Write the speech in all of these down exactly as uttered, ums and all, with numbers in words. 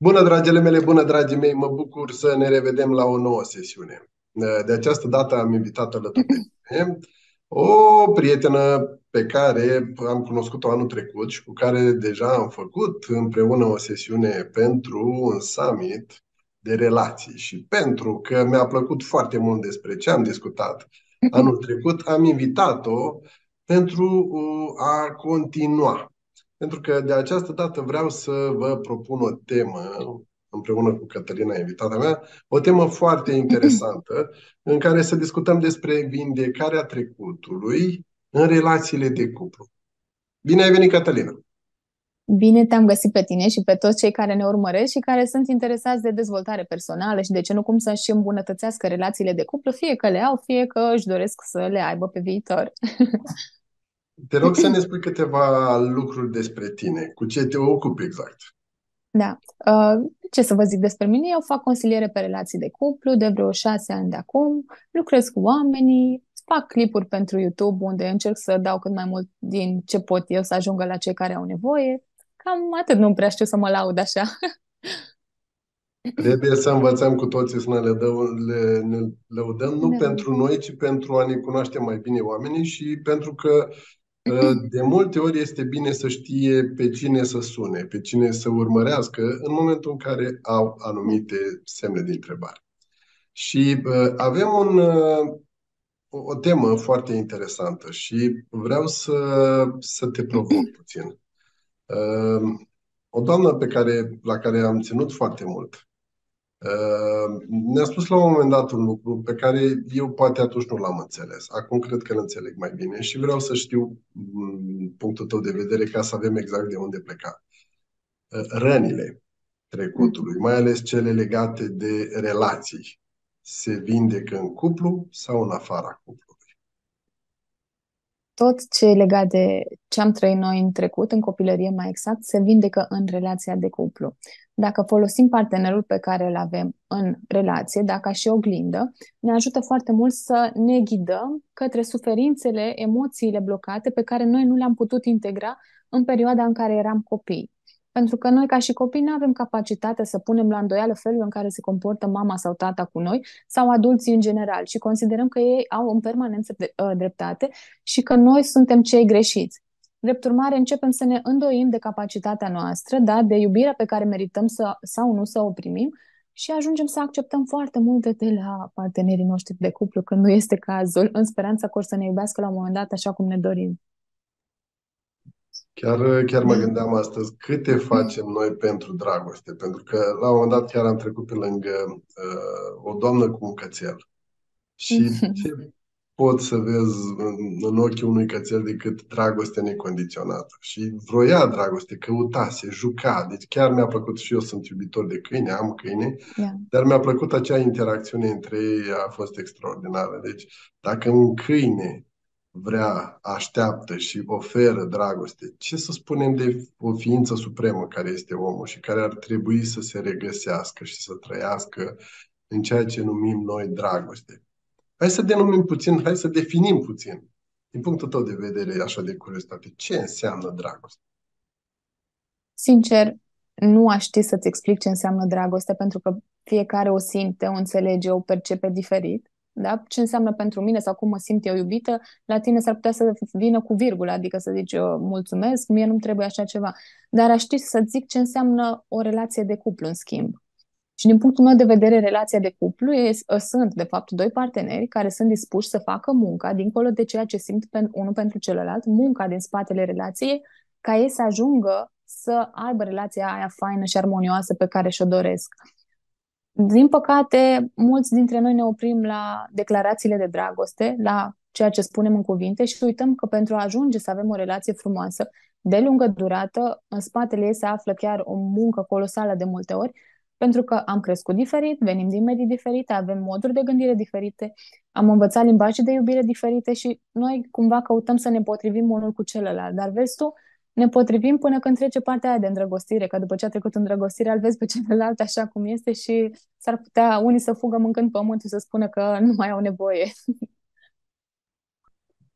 Bună, dragile mele, bună, dragii mei, mă bucur să ne revedem la o nouă sesiune. De această dată am invitat alături de mine o prietenă pe care am cunoscut-o anul trecut și cu care deja am făcut împreună o sesiune pentru un summit de relații. Și pentru că mi-a plăcut foarte mult despre ce am discutat anul trecut, am invitat-o pentru uh, a continua. Pentru că de această dată vreau să vă propun o temă, împreună cu Cătălina, invitata mea, o temă foarte interesantă, în care să discutăm despre vindecarea trecutului în relațiile de cuplu. Bine ai venit, Cătălina! Bine te-am găsit pe tine și pe toți cei care ne urmăresc și care sunt interesați de dezvoltare personală și de ce nu cum să-și îmbunătățească relațiile de cuplu, fie că le au, fie că își doresc să le aibă pe viitor. Te rog să ne spui câteva lucruri despre tine. Cu ce te ocupi exact? Da. Uh, Ce să vă zic despre mine? Eu fac consiliere pe relații de cuplu de vreo șase ani de acum, lucrez cu oamenii, fac clipuri pentru YouTube unde încerc să dau cât mai mult din ce pot eu să ajungă la cei care au nevoie. Cam atât, nu prea știu să mă laud așa. Trebuie să învățăm cu toții să ne, le dăm, le, ne lăudăm, nu Da. pentru noi, ci pentru a ne cunoaște mai bine oamenii și pentru că de multe ori este bine să știe pe cine să sune, pe cine să urmărească în momentul în care au Da. anumite semne de întrebare. Și uh, avem un, uh, o o temă foarte interesantă și vreau să, să te provoc puțin. Uh, o doamnă pe care, la care am ținut foarte mult uh, ne-a spus la un moment dat un lucru pe care eu poate atunci nu l-am înțeles. Acum cred că îl înțeleg mai bine și vreau să știu mm, punctul tău de vedere ca să avem exact de unde pleca. Uh, Rănile trecutului, mai ales cele legate de relații, se vindecă în cuplu sau în afara cuplului? Tot ce e legat de ce am trăit noi în trecut, în copilărie mai exact, se vindecă în relația de cuplu. Dacă folosim partenerul pe care îl avem în relație, dacă și oglindă, ne ajută foarte mult să ne ghidăm către suferințele, emoțiile blocate pe care noi nu le-am putut integra în perioada în care eram copii. Pentru că noi, ca și copii, nu avem capacitatea să punem la îndoială felul în care se comportă mama sau tata cu noi sau adulții în general și considerăm că ei au în permanență de- uh, dreptate și că noi suntem cei greșiți. Drept urmare, începem să ne îndoim de capacitatea noastră, da, de iubirea pe care merităm să, sau nu să o primim și ajungem să acceptăm foarte multe de la partenerii noștri de cuplu când nu este cazul, în speranța că or să ne iubească la un moment dat așa cum ne dorim. Chiar, chiar mă gândeam astăzi câte facem noi pentru dragoste, pentru că la un moment dat chiar am trecut pe lângă uh, o doamnă cu un cățel. Și ce poți să vezi în, în ochii unui cățel decât dragoste necondiționată? Și vroia dragoste, căuta, se juca. Deci chiar mi-a plăcut și eu sunt iubitor de câine, am câine, Yeah. dar mi-a plăcut acea interacțiune între ei, a fost extraordinară. Deci dacă un câine vrea, așteaptă și oferă dragoste, ce să spunem de o ființă supremă care este omul și care ar trebui să se regăsească și să trăiască în ceea ce numim noi dragoste? Hai să denumim puțin, hai să definim puțin, din punctul tău de vedere, așa de curiozitate, ce înseamnă dragoste? Sincer, nu aș ști să-ți explic ce înseamnă dragoste, pentru că fiecare o simte, o înțelege, o percepe diferit. Da? Ce înseamnă pentru mine sau cum mă simt eu iubită, la tine s-ar putea să vină cu virgulă, adică să zici eu, mulțumesc, mie nu-mi trebuie așa ceva. Dar aș ști să zic ce înseamnă o relație de cuplu, în schimb. Și din punctul meu de vedere, relația de cuplu e, sunt, de fapt, doi parteneri care sunt dispuși să facă munca, dincolo de ceea ce simt pen, unul pentru celălalt, munca din spatele relației, ca ei să ajungă să aibă relația aia faină și armonioasă pe care și-o doresc. Din păcate, mulți dintre noi ne oprim la declarațiile de dragoste, la ceea ce spunem în cuvinte și uităm că pentru a ajunge să avem o relație frumoasă, de lungă durată, în spatele ei se află chiar o muncă colosală de multe ori, pentru că am crescut diferit, venim din medii diferite, avem moduri de gândire diferite, am învățat limbaje de iubire diferite și noi cumva căutăm să ne potrivim unul cu celălalt. Dar vezi tu, ne potrivim până când trece partea aia de îndrăgostire, că după ce a trecut îndrăgostirea, îl vezi pe celălalt așa cum este și s-ar putea unii să fugă mâncând pământul și să spună că nu mai au nevoie.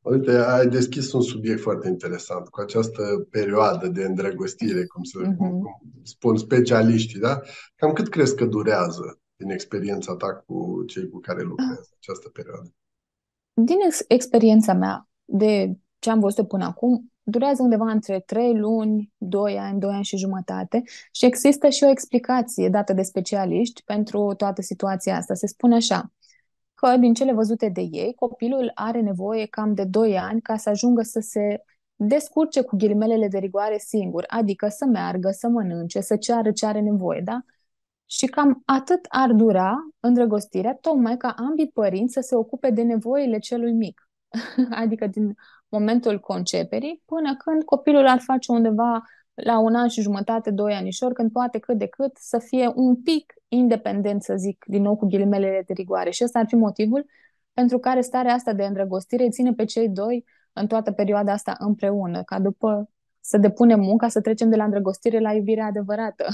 Uite, ai deschis un subiect foarte interesant cu această perioadă de îndrăgostire, cum, să, cum, Mhm. cum spun specialiștii, da? Cam cât crezi că durează din experiența ta cu cei cu care lucrezi această perioadă? Din ex- experiența mea, de ce am văzut până acum, durează undeva între trei luni, doi ani, doi ani și jumătate și există și o explicație dată de specialiști pentru toată situația asta. Se spune așa, că din cele văzute de ei, copilul are nevoie cam de doi ani ca să ajungă să se descurce cu ghilimelele de rigoare singur, adică să meargă, să mănânce, să ceară ce are nevoie, da? Și cam atât ar dura îndrăgostirea, tocmai ca ambii părinți să se ocupe de nevoile celui mic. Adică din momentul conceperii până când copilul ar face undeva la un an și jumătate, doi anișori, când poate cât de cât să fie un pic independent, să zic, din nou cu ghilimelele de rigoare. Și ăsta ar fi motivul pentru care starea asta de îndrăgostire îi ține pe cei doi în toată perioada asta împreună, ca după să depunem munca, să trecem de la îndrăgostire la iubire adevărată.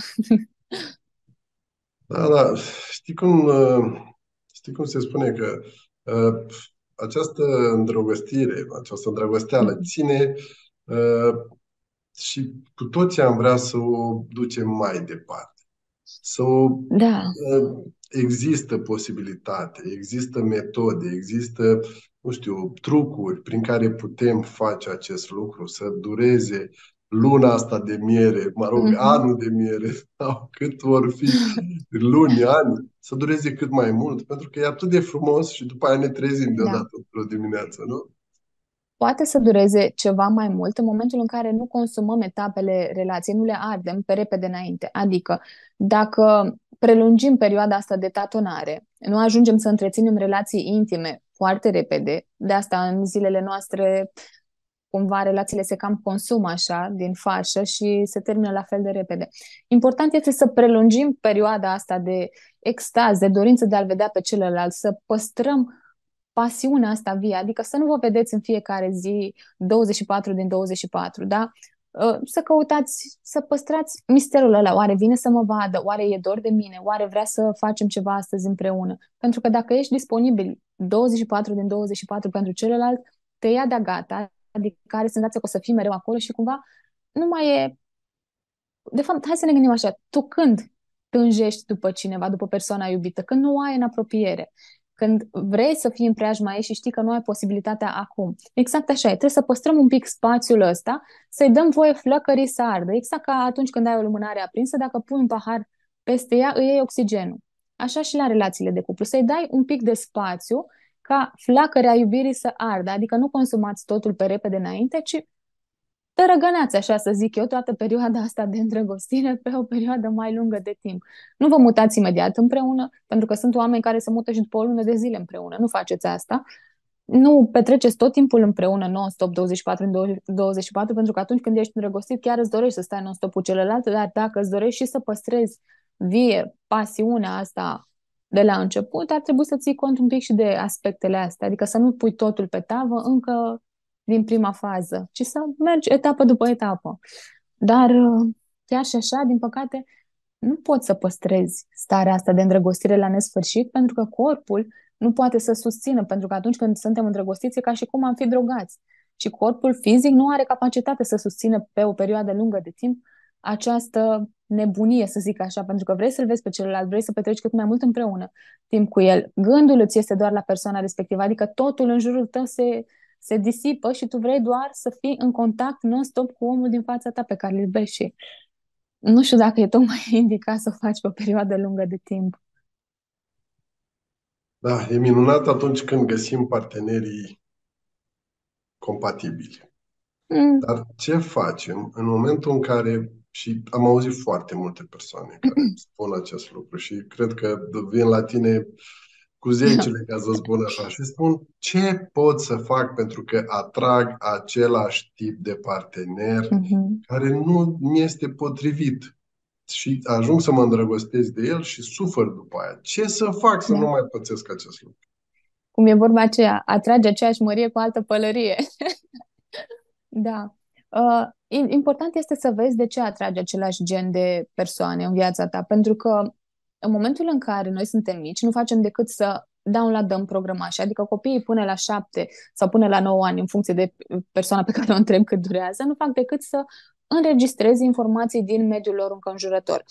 Da, da, știi cum, uh, știi cum se spune că uh, această îndrăgostire, această îndrăgosteală ține uh, și cu toții am vrea să o ducem mai departe. Să o, Da, uh, există posibilitate, există metode, există, nu știu, trucuri prin care putem face acest lucru, să dureze luna asta de miere, mă rog, mhm. anul de miere, sau cât vor fi luni, ani, să dureze cât mai mult, pentru că e atât de frumos și după aia ne trezim Da. deodată într-o dimineață, nu? Poate să dureze ceva mai mult în momentul în care nu consumăm etapele relației, nu le ardem pe repede înainte. Adică, dacă prelungim perioada asta de tatonare, nu ajungem să întreținem relații intime foarte repede, de asta în zilele noastre cumva relațiile se cam consumă așa, din fașă și se termină la fel de repede. Important este să prelungim perioada asta de extaz, de dorință de a-l vedea pe celălalt, să păstrăm pasiunea asta vie, adică să nu vă vedeți în fiecare zi douăzeci și patru din douăzeci și patru, da? Uh, Să căutați, să păstrați misterul ăla. Oare vine să mă vadă? Oare e dor de mine? Oare vrea să facem ceva astăzi împreună? Pentru că dacă ești disponibil douăzeci și patru din douăzeci și patru pentru celălalt, te ia de-a gata, adică are senzația că o să fii mereu acolo și cumva nu mai e... De fapt, hai să ne gândim așa, tu când tânjești după cineva, după persoana iubită, când nu o ai în apropiere, când vrei să fii în preajma ei și știi că nu ai posibilitatea acum. Exact așa e, trebuie să păstrăm un pic spațiul ăsta, să-i dăm voie flăcării să ardă. Exact ca atunci când ai o lumânare aprinsă, dacă pui un pahar peste ea, îi iei oxigenul. Așa și la relațiile de cuplu, să-i dai un pic de spațiu ca flacărea iubirii să ardă, adică nu consumați totul pe repede înainte, ci tărăgănați, așa să zic eu, toată perioada asta de îndrăgostire pe o perioadă mai lungă de timp. Nu vă mutați imediat împreună, pentru că sunt oameni care se mută și după o lună de zile împreună. Nu faceți asta. Nu petreceți tot timpul împreună non-stop douăzeci și patru în douăzeci și patru, pentru că atunci când ești îndrăgostit, chiar îți dorești să stai non-stop cu celălalt, dar dacă îți dorești și să păstrezi vie pasiunea asta de la început, ar trebui să ții cont un pic și de aspectele astea, adică să nu pui totul pe tavă încă din prima fază, ci să mergi etapă după etapă. Dar uh, chiar și așa, din păcate, nu poți să păstrezi starea asta de îndrăgostire la nesfârșit, pentru că corpul nu poate să susțină, pentru că atunci când suntem îndrăgostiți e ca și cum am fi drogați. Și corpul fizic nu are capacitate să susțină pe o perioadă lungă de timp această nebunie, să zic așa, pentru că vrei să-l vezi pe celălalt, vrei să petreci cât mai mult împreună timp cu el. Gândul îți este doar la persoana respectivă, adică totul în jurul tău se, se disipă și tu vrei doar să fii în contact non-stop cu omul din fața ta pe care îl iubești și nu știu dacă e tocmai indicat să o faci pe o perioadă lungă de timp. Da, e minunat atunci când găsim partenerii compatibili. Mm. Dar ce facem în momentul în care, și am auzit foarte multe persoane care spun acest lucru și cred că vin la tine cu zecile ca să spun așa și spun ce pot să fac pentru că atrag același tip de partener Mhm. care nu mi este potrivit și ajung să mă îndrăgostesc de el și sufăr după aia. Ce să fac să nu Da. mai pățesc acest lucru? Cum e vorba aceea, atrage aceeași mărie cu altă pălărie. Da. Uh, im- important este să vezi de ce atrage același gen de persoane în viața ta, pentru că în momentul în care noi suntem mici, nu facem decât să downloadăm programaș. Adică copiii până la șapte sau până la nouă ani, în funcție de persoana pe care o întreb cât durează, nu fac decât să înregistreze informații din mediul lor înconjurător.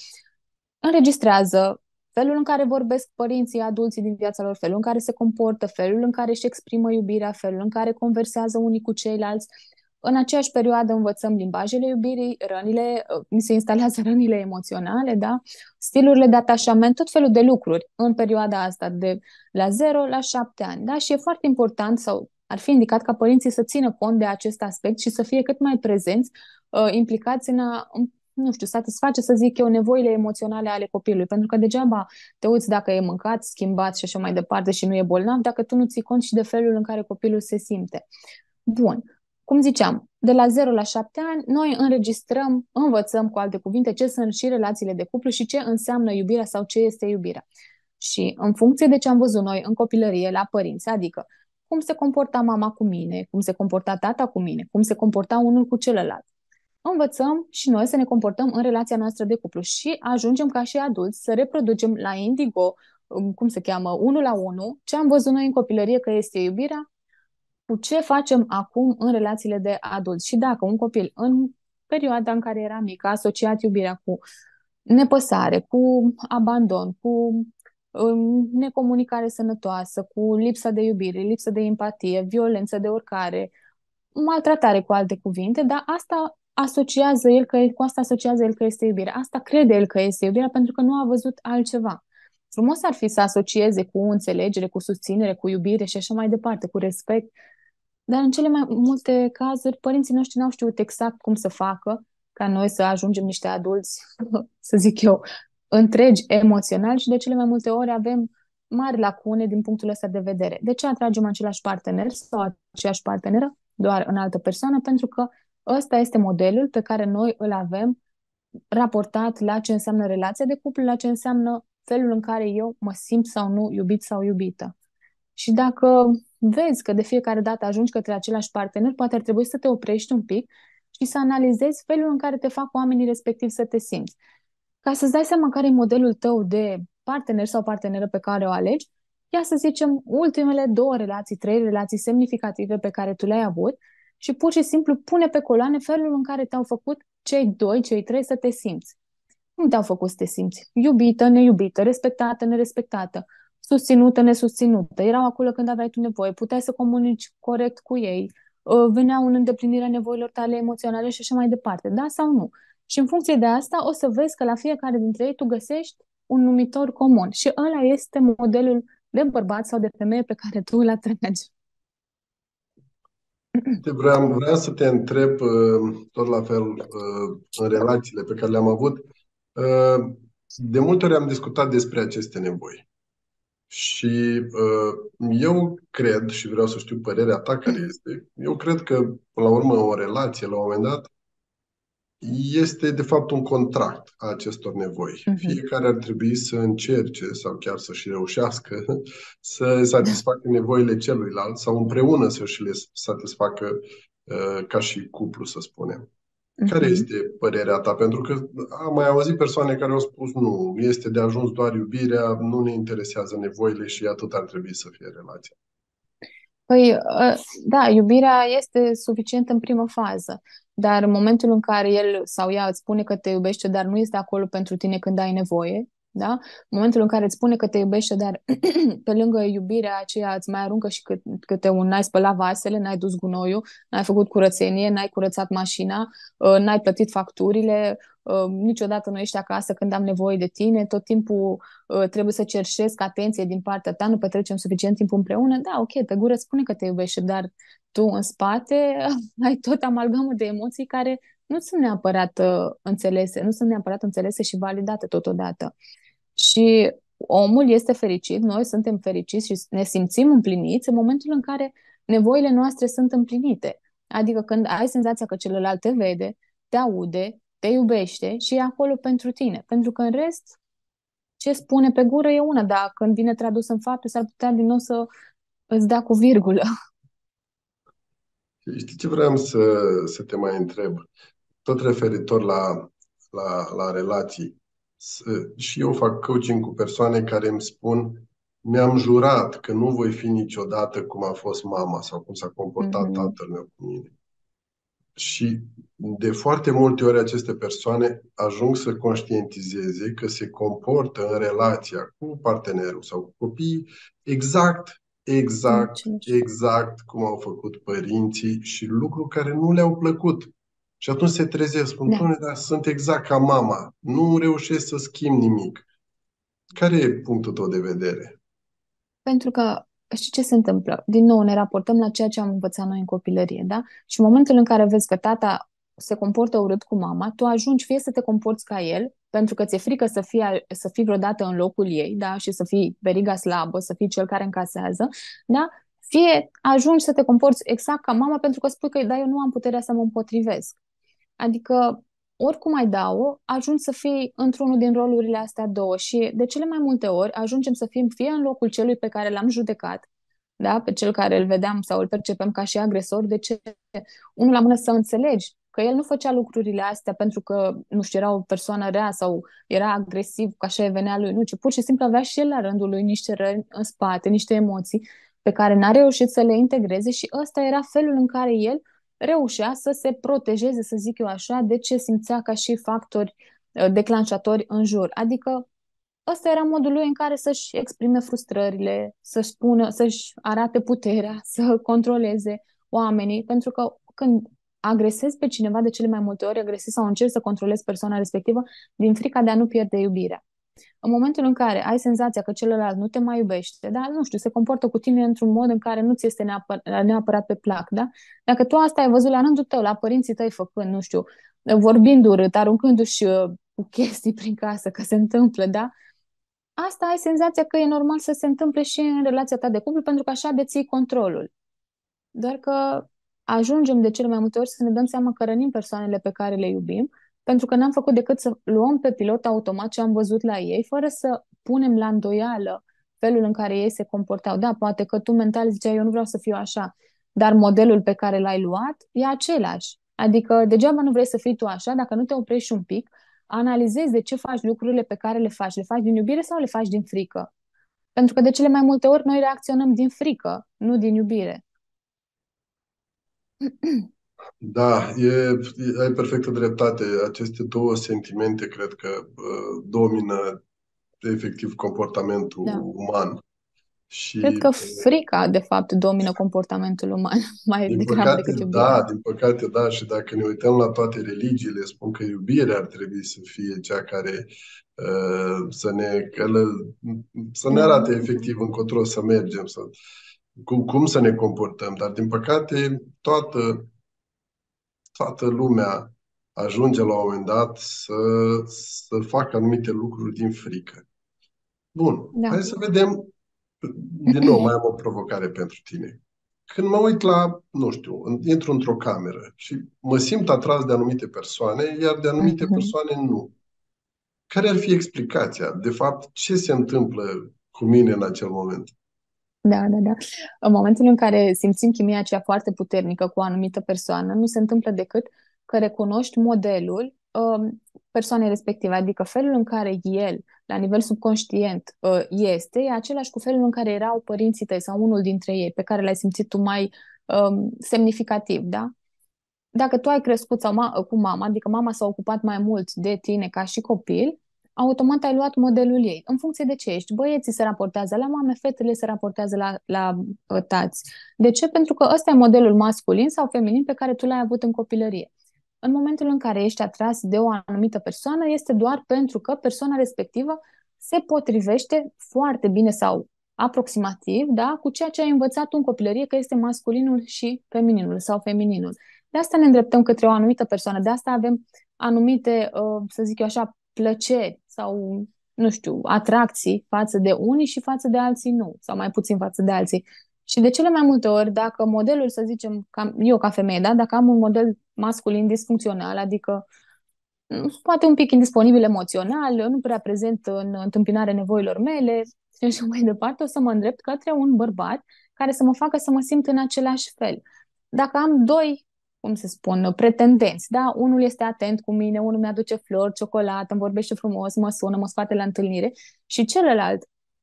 Înregistrează felul în care vorbesc părinții, adulții din viața lor, felul în care se comportă, felul în care își exprimă iubirea, felul în care conversează unii cu ceilalți. În aceeași perioadă învățăm limbajele iubirii, rănile, mi se instalează rănile emoționale, da? Stilurile de atașament, tot felul de lucruri în perioada asta de la zero la șapte ani. Da? Și e foarte important, sau ar fi indicat ca părinții să țină cont de acest aspect și să fie cât mai prezenți, uh, implicați în a, nu știu, satisface, să zic eu, nevoile emoționale ale copilului. Pentru că degeaba te uiți dacă e mâncat, schimbat și așa mai departe și nu e bolnav, dacă tu nu ții cont și de felul în care copilul se simte. Bun. Cum ziceam, de la zero la șapte ani, noi înregistrăm, învățăm, cu alte cuvinte, ce sunt și relațiile de cuplu și ce înseamnă iubirea sau ce este iubirea. Și în funcție de ce am văzut noi în copilărie la părinți, adică cum se comporta mama cu mine, cum se comporta tata cu mine, cum se comporta unul cu celălalt, învățăm și noi să ne comportăm în relația noastră de cuplu și ajungem ca și adulți să reproducem la indigo, cum se cheamă, unul la unul, ce am văzut noi în copilărie că este iubirea, cu ce facem acum în relațiile de adulți. Și dacă un copil în perioada în care era mic a asociat iubirea cu nepăsare, cu abandon, cu um, necomunicare sănătoasă, cu lipsa de iubire, lipsă de empatie, violență de oricare, maltratare, cu alte cuvinte, dar asta asociază el că, cu asta asociază el că este iubirea. Asta crede el că este iubirea pentru că nu a văzut altceva. Frumos ar fi să asocieze cu înțelegere, cu susținere, cu iubire și așa mai departe, cu respect. Dar în cele mai multe cazuri, părinții noștri n-au știut exact cum să facă ca noi să ajungem niște adulți, să zic eu, întregi emoțional și de cele mai multe ori avem mari lacune din punctul ăsta de vedere. De ce atragem același partener sau aceeași parteneră doar în altă persoană? Pentru că ăsta este modelul pe care noi îl avem raportat la ce înseamnă relația de cuplu, la ce înseamnă felul în care eu mă simt sau nu iubit sau iubită. Și dacă vezi că de fiecare dată ajungi către același partener, poate ar trebui să te oprești un pic și să analizezi felul în care te fac oamenii respectivi să te simți. Ca să-ți dai seama care e modelul tău de partener sau parteneră pe care o alegi, ia să zicem ultimele două relații, trei relații semnificative pe care tu le-ai avut și pur și simplu pune pe coloane felul în care te-au făcut cei doi, cei trei să te simți. Cum te-au făcut să te simți? Iubită, neiubită, respectată, nerespectată, susținută, nesusținută. Erau acolo când aveai tu nevoie, puteai să comunici corect cu ei, veneau în îndeplinirea nevoilor tale emoționale și așa mai departe, da sau nu? Și în funcție de asta o să vezi că la fiecare dintre ei tu găsești un numitor comun și ăla este modelul de bărbat sau de femeie pe care tu îl atragi. Te vreau, vreau să te întreb, uh, tot la fel, uh, în relațiile pe care le-am avut. Uh, De multe ori am discutat despre aceste nevoi. Și eu cred, și vreau să știu părerea ta care este, eu cred că, până la urmă, o relație, la un moment dat, este, de fapt, un contract a acestor nevoi. Mhm. Fiecare ar trebui să încerce, sau chiar să și reușească, să satisfacă nevoile celuilalt, sau împreună să și le satisfacă uh, ca și cuplu, să spunem. Care Mhm. este părerea ta? Pentru că am mai auzit persoane care au spus nu, este de ajuns doar iubirea, nu ne interesează nevoile și atât ar trebui să fie relația. Păi, ă, da, iubirea este suficientă în primă fază, dar în momentul în care el sau ea îți spune că te iubește, dar nu este acolo pentru tine când ai nevoie, da? În momentul în care îți spune că te iubește, dar pe lângă iubirea aceea îți mai aruncă și cât, câte un n-ai spălat vasele, n-ai dus gunoiul, n-ai făcut curățenie, n-ai curățat mașina, ă, n-ai plătit facturile, ă, niciodată nu ești acasă când am nevoie de tine, tot timpul uh, trebuie să cerșesc atenție din partea ta, nu petrecem suficient timp împreună, da, ok, pe gură spune că te iubește, dar tu în spate ai tot amalgamă de emoții care nu sunt neapărat uh, înțelese, nu sunt neapărat înțelese și validate totodată. Și omul este fericit, noi suntem fericiți și ne simțim împliniți în momentul în care nevoile noastre sunt împlinite. Adică când ai senzația că celălalt te vede, te aude, te iubește și e acolo pentru tine. Pentru că în rest, ce spune pe gură e una, dar când vine tradus în fapte, s-ar putea din nou să îți dea cu virgulă. Știi ce vreau să, să te mai întreb? Tot referitor la, la, la relații. S- Și eu fac coaching cu persoane care îmi spun mi-am jurat că nu voi fi niciodată cum a fost mama sau cum s-a comportat Mhm. tatăl meu cu mine. Și de foarte multe ori aceste persoane ajung să conștientizeze că se comportă în relația cu partenerul sau cu copiii exact, În exact, același fel. exact cum au făcut părinții și lucruri care nu le-au plăcut. Și atunci se trezesc, spun, Da. Doamne, dar sunt exact ca mama, nu reușesc să schimb nimic. Care e punctul tău de vedere? Pentru că știi ce se întâmplă? Din nou ne raportăm la ceea ce am învățat noi în copilărie, da? Și în momentul în care vezi că tata se comportă urât cu mama, tu ajungi fie să te comporți ca el, pentru că ți-e frică să fii, al- să fii vreodată în locul ei, da? Și să fii veriga slabă, să fii cel care încasează, da? Fie ajungi să te comporți exact ca mama pentru că spui că, da, eu nu am puterea să mă împotrivesc. Adică, oricum ai da-o, ajungi să fii într-unul din rolurile astea două și de cele mai multe ori ajungem să fim fie în locul celui pe care l-am judecat, da? Pe cel care îl vedeam sau îl percepem ca și agresor. De ce? Unul la mână să înțelegi că el nu făcea lucrurile astea pentru că, nu știu, era o persoană rea sau era agresiv, că așa e venea lui, nu, ci pur și simplu avea și el la rândul lui niște răni în spate, niște emoții pe care n-a reușit să le integreze și ăsta era felul în care el reușea să se protejeze, să zic eu așa, de ce simțea ca și factori uh, declanșatori în jur. Adică ăsta era modul lui în care să-și exprime frustrările, să-și spună, să-și arate puterea, să controleze oamenii, pentru că când agresezi pe cineva, de cele mai multe ori agresezi sau încerci să controlezi persoana respectivă din frica de a nu pierde iubirea. În momentul în care ai senzația că celălalt nu te mai iubește, dar nu știu, se comportă cu tine într-un mod în care nu ți este neapărat, neapărat pe plac, da? Dacă tu asta ai văzut la rândul tău, la părinții tăi făcând, nu știu, vorbind urât, aruncându-și uh, cu chestii prin casă, că se întâmplă, da? Asta ai senzația că e normal să se întâmple și în relația ta de cuplu, pentru că așa deții controlul. Doar că ajungem de cele mai multe ori să ne dăm seama că rănim persoanele pe care le iubim, pentru că n-am făcut decât să luăm pe pilot automat ce am văzut la ei, fără să punem la îndoială felul în care ei se comportau. Da, poate că tu mental ziceai, eu nu vreau să fiu așa, dar modelul pe care l-ai luat e același. Adică degeaba nu vrei să fii tu așa, dacă nu te oprești un pic, analizezi de ce faci lucrurile pe care le faci. Le faci din iubire sau le faci din frică? Pentru că de cele mai multe ori noi reacționăm din frică, nu din iubire. Da, e, e- ai perfectă dreptate. Aceste două sentimente cred că uh, domină efectiv Da. comportamentul uman. Cred Și că frica, de fapt, domină comportamentul uman mai din degrabă păcate, decât iubirea. da, din păcate, da, și dacă ne uităm la toate religiile, spun că iubirea ar trebui să fie cea care uh, să ne călă, să ne arate Mhm. efectiv încotro să mergem, să, cum, cum să ne comportăm. Dar, din păcate, toată, toată lumea ajunge la un moment dat să, să facă anumite lucruri din frică. Bun, hai Da. să vedem. Din nou, mai am o provocare pentru tine. Când mă uit la, nu știu, în- intru într-o cameră și mă simt atras de anumite persoane, iar de anumite Mhm. persoane nu. Care ar fi explicația? De fapt, ce se întâmplă cu mine în acel moment? Da, da, da. În momentul în care simțim chimia aceea foarte puternică cu o anumită persoană, nu se întâmplă decât că recunoști modelul um, persoanei respective, adică felul în care el, la nivel subconștient, uh, este, e același cu felul în care erau părinții tăi sau unul dintre ei, pe care l-ai simțit tu mai um, semnificativ, da? Dacă tu ai crescut sau ma- cu mama, adică mama s-a ocupat mai mult de tine ca și copil, automat ai luat modelul ei. În funcție de ce ești. Băieții se raportează la mame, fetele se raportează la, la uh, tați. De ce? Pentru că ăsta e modelul masculin sau feminin pe care tu l-ai avut în copilărie. În momentul în care ești atras de o anumită persoană, este doar pentru că persoana respectivă se potrivește foarte bine sau aproximativ, da, cu ceea ce ai învățat tu în copilărie, că este masculinul și femininul sau femininul. De asta ne îndreptăm către o anumită persoană, de asta avem anumite, uh, să zic eu așa, plăceri sau, nu știu, atracții față de unii și față de alții nu, sau mai puțin față de alții. Și de cele mai multe ori, dacă modelul, să zicem, ca, eu ca femeie, da, dacă am un model masculin disfuncțional, adică mm, poate un pic indisponibil emoțional, nu prea prezent în întâmpinarea nevoilor mele și așa mai departe, o să mă îndrept către un bărbat care să mă facă să mă simt în același fel. Dacă am doi, cum se spun, pretendenți, da? Unul este atent cu mine, unul mi-aduce flori, ciocolată, îmi vorbește frumos, mă sună, mă scoate la întâlnire și celălalt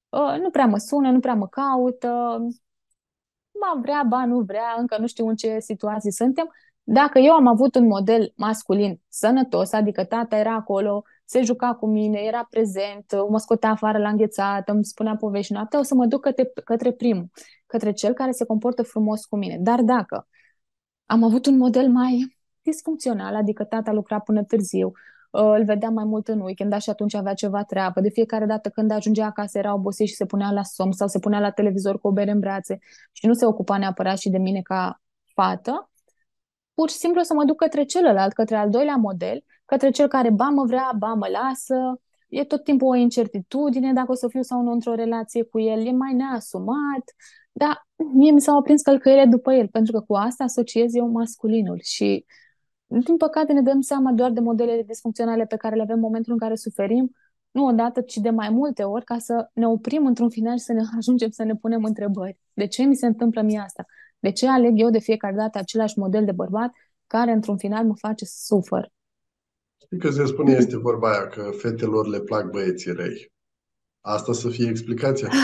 uh, nu prea mă sună, nu prea mă caută, ba vrea, ba nu vrea, încă nu știu în ce situații suntem. Dacă eu am avut un model masculin sănătos, adică tata era acolo, se juca cu mine, era prezent, mă scotea afară la înghețată, îmi spunea povești noaptea, o să mă duc către, către primul, către cel care se comportă frumos cu mine. Dar dacă am avut un model mai disfuncțional, adică tata lucra până târziu, uh, îl vedeam mai mult în weekend, și atunci avea ceva treabă. De fiecare dată când ajungea acasă era obosit și se punea la somn sau se punea la televizor cu o bere în brațe și nu se ocupa neapărat și de mine ca fată. Pur și simplu o să mă duc către celălalt, către al doilea model, către cel care ba mă vrea, ba mă lasă. E tot timpul o incertitudine dacă o să fiu sau nu într-o relație cu el, e mai neasumat, dar mie mi s-au aprins călcăiele după el, pentru că cu asta asociez eu masculinul și, din păcate, ne dăm seama doar de modelele disfuncționale pe care le avem în momentul în care suferim, nu odată, ci de mai multe ori, ca să ne oprim într-un final și să ne ajungem să ne punem întrebări. De ce mi se întâmplă mie asta? De ce aleg eu de fiecare dată același model de bărbat care, într-un final, mă face să sufăr? Știi că se spune, este vorba aia, că fetelor le plac băieții răi. Asta să fie explicația?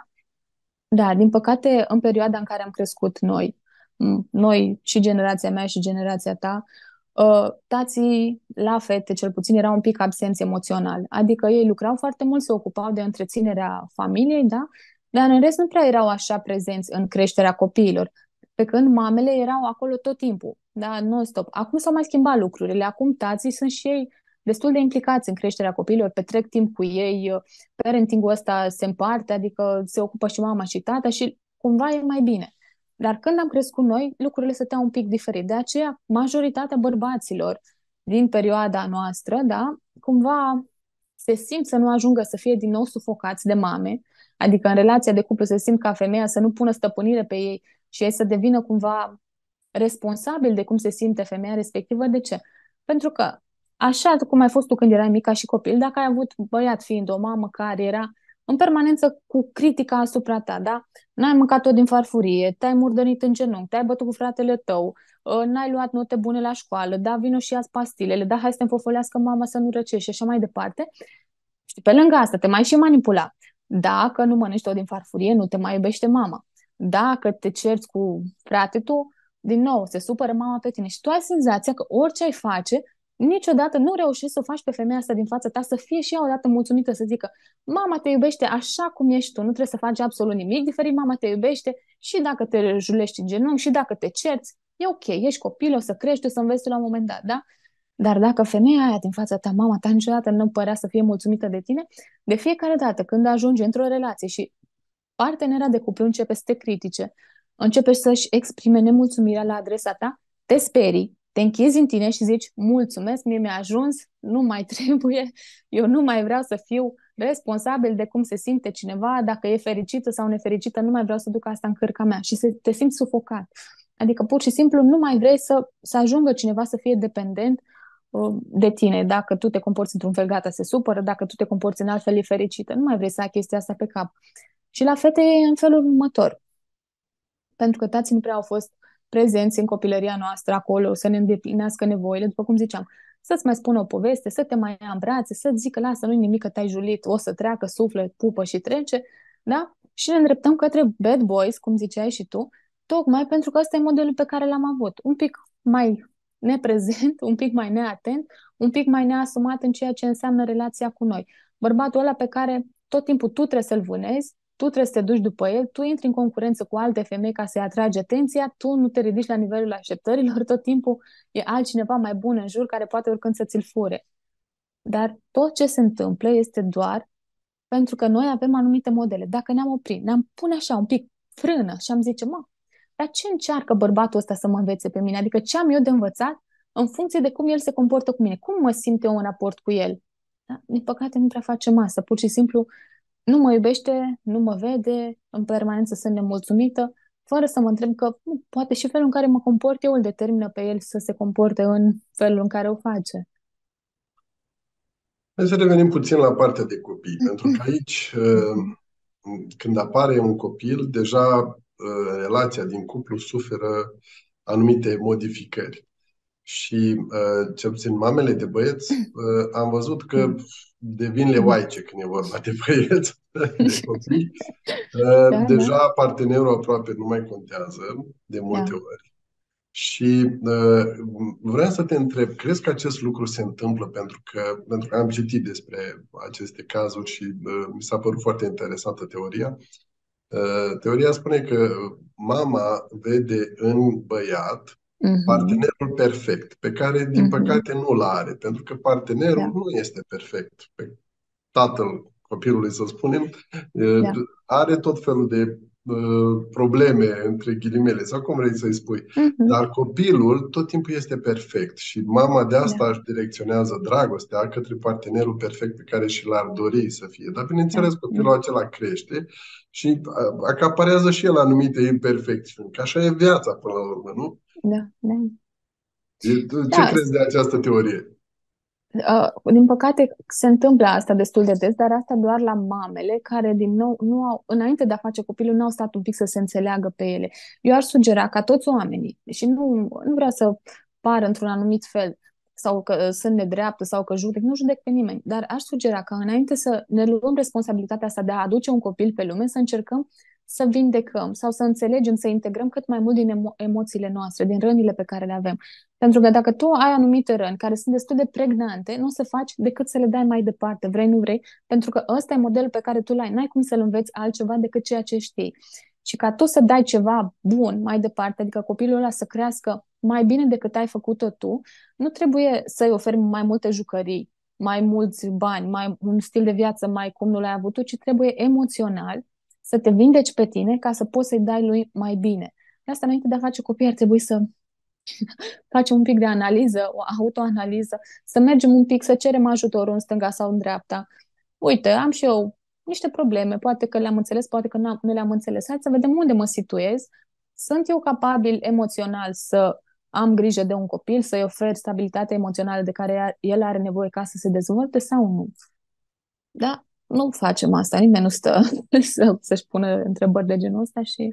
Da, din păcate, în perioada în care am crescut noi, m, noi și generația mea și generația ta, uh, tații la fete, cel puțin, erau un pic absenți emoțional. Adică ei lucrau foarte mult, se ocupau de întreținerea familiei, da? Dar în rest nu prea erau așa prezenți în creșterea copiilor. Pe când mamele erau acolo tot timpul, da? Non-stop. Acum s-au mai schimbat lucrurile. Acum tații sunt și ei destul de implicați în creșterea copiilor, petrec timp cu ei, parenting-ul ăsta se împarte, adică se ocupă și mama și tata și cumva e mai bine. Dar când am crescut noi, lucrurile stăteau un pic diferit. De aceea, majoritatea bărbaților din perioada noastră, da, cumva se simt să nu ajungă să fie din nou sufocați de mame, adică în relația de cuplu se simt ca femeia să nu pună stăpânire pe ei și ei să devină cumva responsabil de cum se simte femeia respectivă. De ce? Pentru că așa cum ai fost tu când erai mic ca și copil, dacă ai avut băiat fiind o mamă care era în permanență cu critica asupra ta, da? N-ai mâncat tot din farfurie, te-ai murdărit în genunchi, te-ai bătut cu fratele tău, ă, n-ai luat note bune la școală, da, vino și ia pastilele, da, hai să te înfofolească mama să nu răcești și așa mai departe. Și pe lângă asta te mai și manipula. Dacă nu mănânci tot din farfurie, nu te mai iubește mama. Dacă te cerți cu frate tu, din nou, se supără mama pe tine și tu ai senzația că orice ai face, niciodată nu reușești să o faci pe femeia asta din fața ta să fie și ea odată mulțumită, să zică mama te iubește așa cum ești tu, nu trebuie să faci absolut nimic diferit, mama te iubește și dacă te julești în genunchi și dacă te cerți, e ok, ești copil, o să crești, o să înveți la un moment dat, da? Dar dacă femeia aia din fața ta, mama ta, niciodată nu părea să fie mulțumită de tine, de fiecare dată când ajungi într-o relație și partenera de cuplu începe să te critique, începe să-și exprime nemulțumirea la adresa ta, te sperii, te închizi în tine și zici, mulțumesc, mie mi-a ajuns, nu mai trebuie, eu nu mai vreau să fiu responsabil de cum se simte cineva, dacă e fericită sau nefericită, nu mai vreau să duc asta în cărca mea și se, te simți sufocat. Adică pur și simplu nu mai vrei să, să ajungă cineva să fie dependent uh, de tine. Dacă tu te comporți într-un fel, gata, se supără, dacă tu te comporți în alt fel, e fericită. Nu mai vrei să ai chestia asta pe cap. Și la fete e în felul următor. Pentru că tații nu prea au fost prezenți în copilăria noastră acolo, să ne îndeplinească nevoile, după cum ziceam, să-ți mai spună o poveste, să te mai ia în brațe, să-ți zică, lasă, nu-i nimic că te-ai julit, o să treacă, suflă, pupă și trece, da? Și ne îndreptăm către bad boys, cum ziceai și tu, tocmai pentru că ăsta e modelul pe care l-am avut. Un pic mai neprezent, un pic mai neatent, un pic mai neasumat în ceea ce înseamnă relația cu noi. Bărbatul ăla pe care tot timpul tu trebuie să-l vânezi, tu trebuie să te duci după el, tu intri în concurență cu alte femei ca să-i atragi atenția, tu nu te ridici la nivelul așteptărilor, tot timpul e altcineva mai bun în jur care poate oricând să ți-l fure. Dar tot ce se întâmplă este doar pentru că noi avem anumite modele. Dacă ne-am oprit, ne-am pune așa un pic frână și am zice, mă, dar ce încearcă bărbatul ăsta să mă învețe pe mine? Adică ce am eu de învățat în funcție de cum el se comportă cu mine? Cum mă simt eu în raport cu el? Da? Din păcate nu prea facem asta. Pur și simplu nu mă iubește, nu mă vede, în permanență sunt nemulțumită, fără să mă întreb că nu, poate și felul în care mă comport eu îl determină pe el să se comporte în felul în care o face. Hai să revenim puțin la partea de copii, pentru că aici, uh, când apare un copil, deja uh, relația din cuplu suferă anumite modificări. Și uh, cel puțin mamele de băieți, uh, am văzut că Mm. devin Mhm. leoaice când e vorba de băieți, de copii. Uh, Da, da, deja partenerul aproape nu mai contează de multe da. ori. Și uh, vreau să te întreb, crezi că acest lucru se întâmplă pentru că, pentru că am citit despre aceste cazuri și uh, mi s-a părut foarte interesantă teoria. Uh, teoria spune că mama vede în băiat Mhm. partenerul perfect, pe care, din Mhm. păcate, nu-l are, pentru că partenerul Da, nu este perfect. Pe tatăl copilului, să spunem, uh, da. are tot felul de uh, probleme, între ghilimele, sau cum vrei să-i spui. Mhm. Dar copilul tot timpul este perfect și mama de Da, asta își direcționează dragostea către partenerul perfect pe care și l-ar dori să fie. Dar, bineînțeles, da, copilul da, acela crește și uh, acaparează și el anumite imperfecțiuni. Că așa e viața, până la urmă, nu? da, da. E- Ce Da, crezi de această teorie? Uh, din păcate se întâmplă asta destul de des, dar asta doar la mamele care, din nou, nu au, înainte de a face copilul, nu au stat un pic să se înțeleagă pe ele. Eu aș sugera ca toți oamenii, și nu, nu vreau să par într-un anumit fel, sau că sunt nedreaptă, sau că judec, nu judec pe nimeni, dar aș sugera ca înainte să ne luăm responsabilitatea asta de a aduce un copil pe lume, să încercăm să vindecăm sau să înțelegem, să integrăm cât mai mult din emo- emoțiile noastre, din rănile pe care le avem. Pentru că dacă tu ai anumite răni care sunt destul de pregnante, nu o să faci decât să le dai mai departe, vrei, nu vrei, pentru că ăsta e modelul pe care tu l-ai. N-ai cum să-l înveți altceva decât ceea ce știi. Și ca tu să dai ceva bun mai departe, adică copilul ăla să crească mai bine decât ai făcut-o tu, nu trebuie să-i oferi mai multe jucării, mai mulți bani, mai un stil de viață mai cum nu l-ai avut tu, ci trebuie emoțional să te vindeci pe tine ca să poți să-i dai lui mai bine. De asta, înainte de a face copii, ar trebui să facem un pic de analiză, o autoanaliză, să mergem un pic, să cerem ajutorul în stânga sau în dreapta. Uite, am și eu niște probleme, poate că le-am înțeles, poate că nu nu le-am înțeles. Hai să vedem unde mă situez. Sunt eu capabil emoțional să am grijă de un copil, să-i ofer stabilitatea emoțională de care el are nevoie ca să se dezvolte sau nu? Da? Nu facem asta, nimeni nu stă să, să-și pună întrebări de genul ăsta și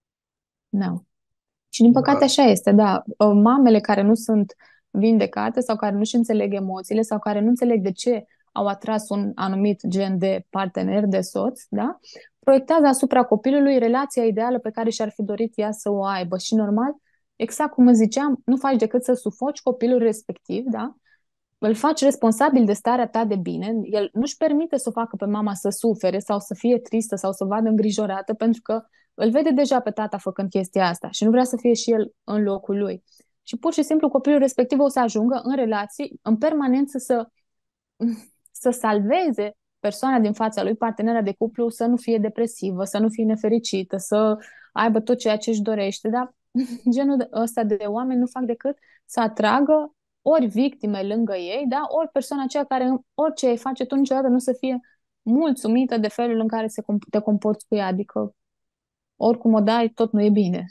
nu. Și din păcate Da. așa este, da. Uh, Mamele care nu sunt vindecate sau care nu-și înțeleg emoțiile sau care nu înțeleg de ce au atras un anumit gen de partener, de soț, da? Proiectează asupra copilului relația ideală pe care și-ar fi dorit ea să o aibă. Și normal, exact cum îți ziceam, nu faci decât să sufoci copilul respectiv, da? Îl faci responsabil de starea ta de bine, el nu-și permite să o facă pe mama să sufere sau să fie tristă sau să vadă îngrijorată pentru că îl vede deja pe tata făcând chestia asta și nu vrea să fie și el în locul lui. Și pur și simplu copilul respectiv o să ajungă în relații, în permanență să, să salveze persoana din fața lui, partenera de cuplu, să nu fie depresivă, să nu fie nefericită, să aibă tot ceea ce își dorește, dar genul ăsta de oameni nu fac decât să atragă ori victime lângă ei, da? Ori persoana aceea care orice îi face tu niciodată nu să fie mulțumită de felul în care se, te comporți cu ea, adică oricum o dai, tot nu e bine.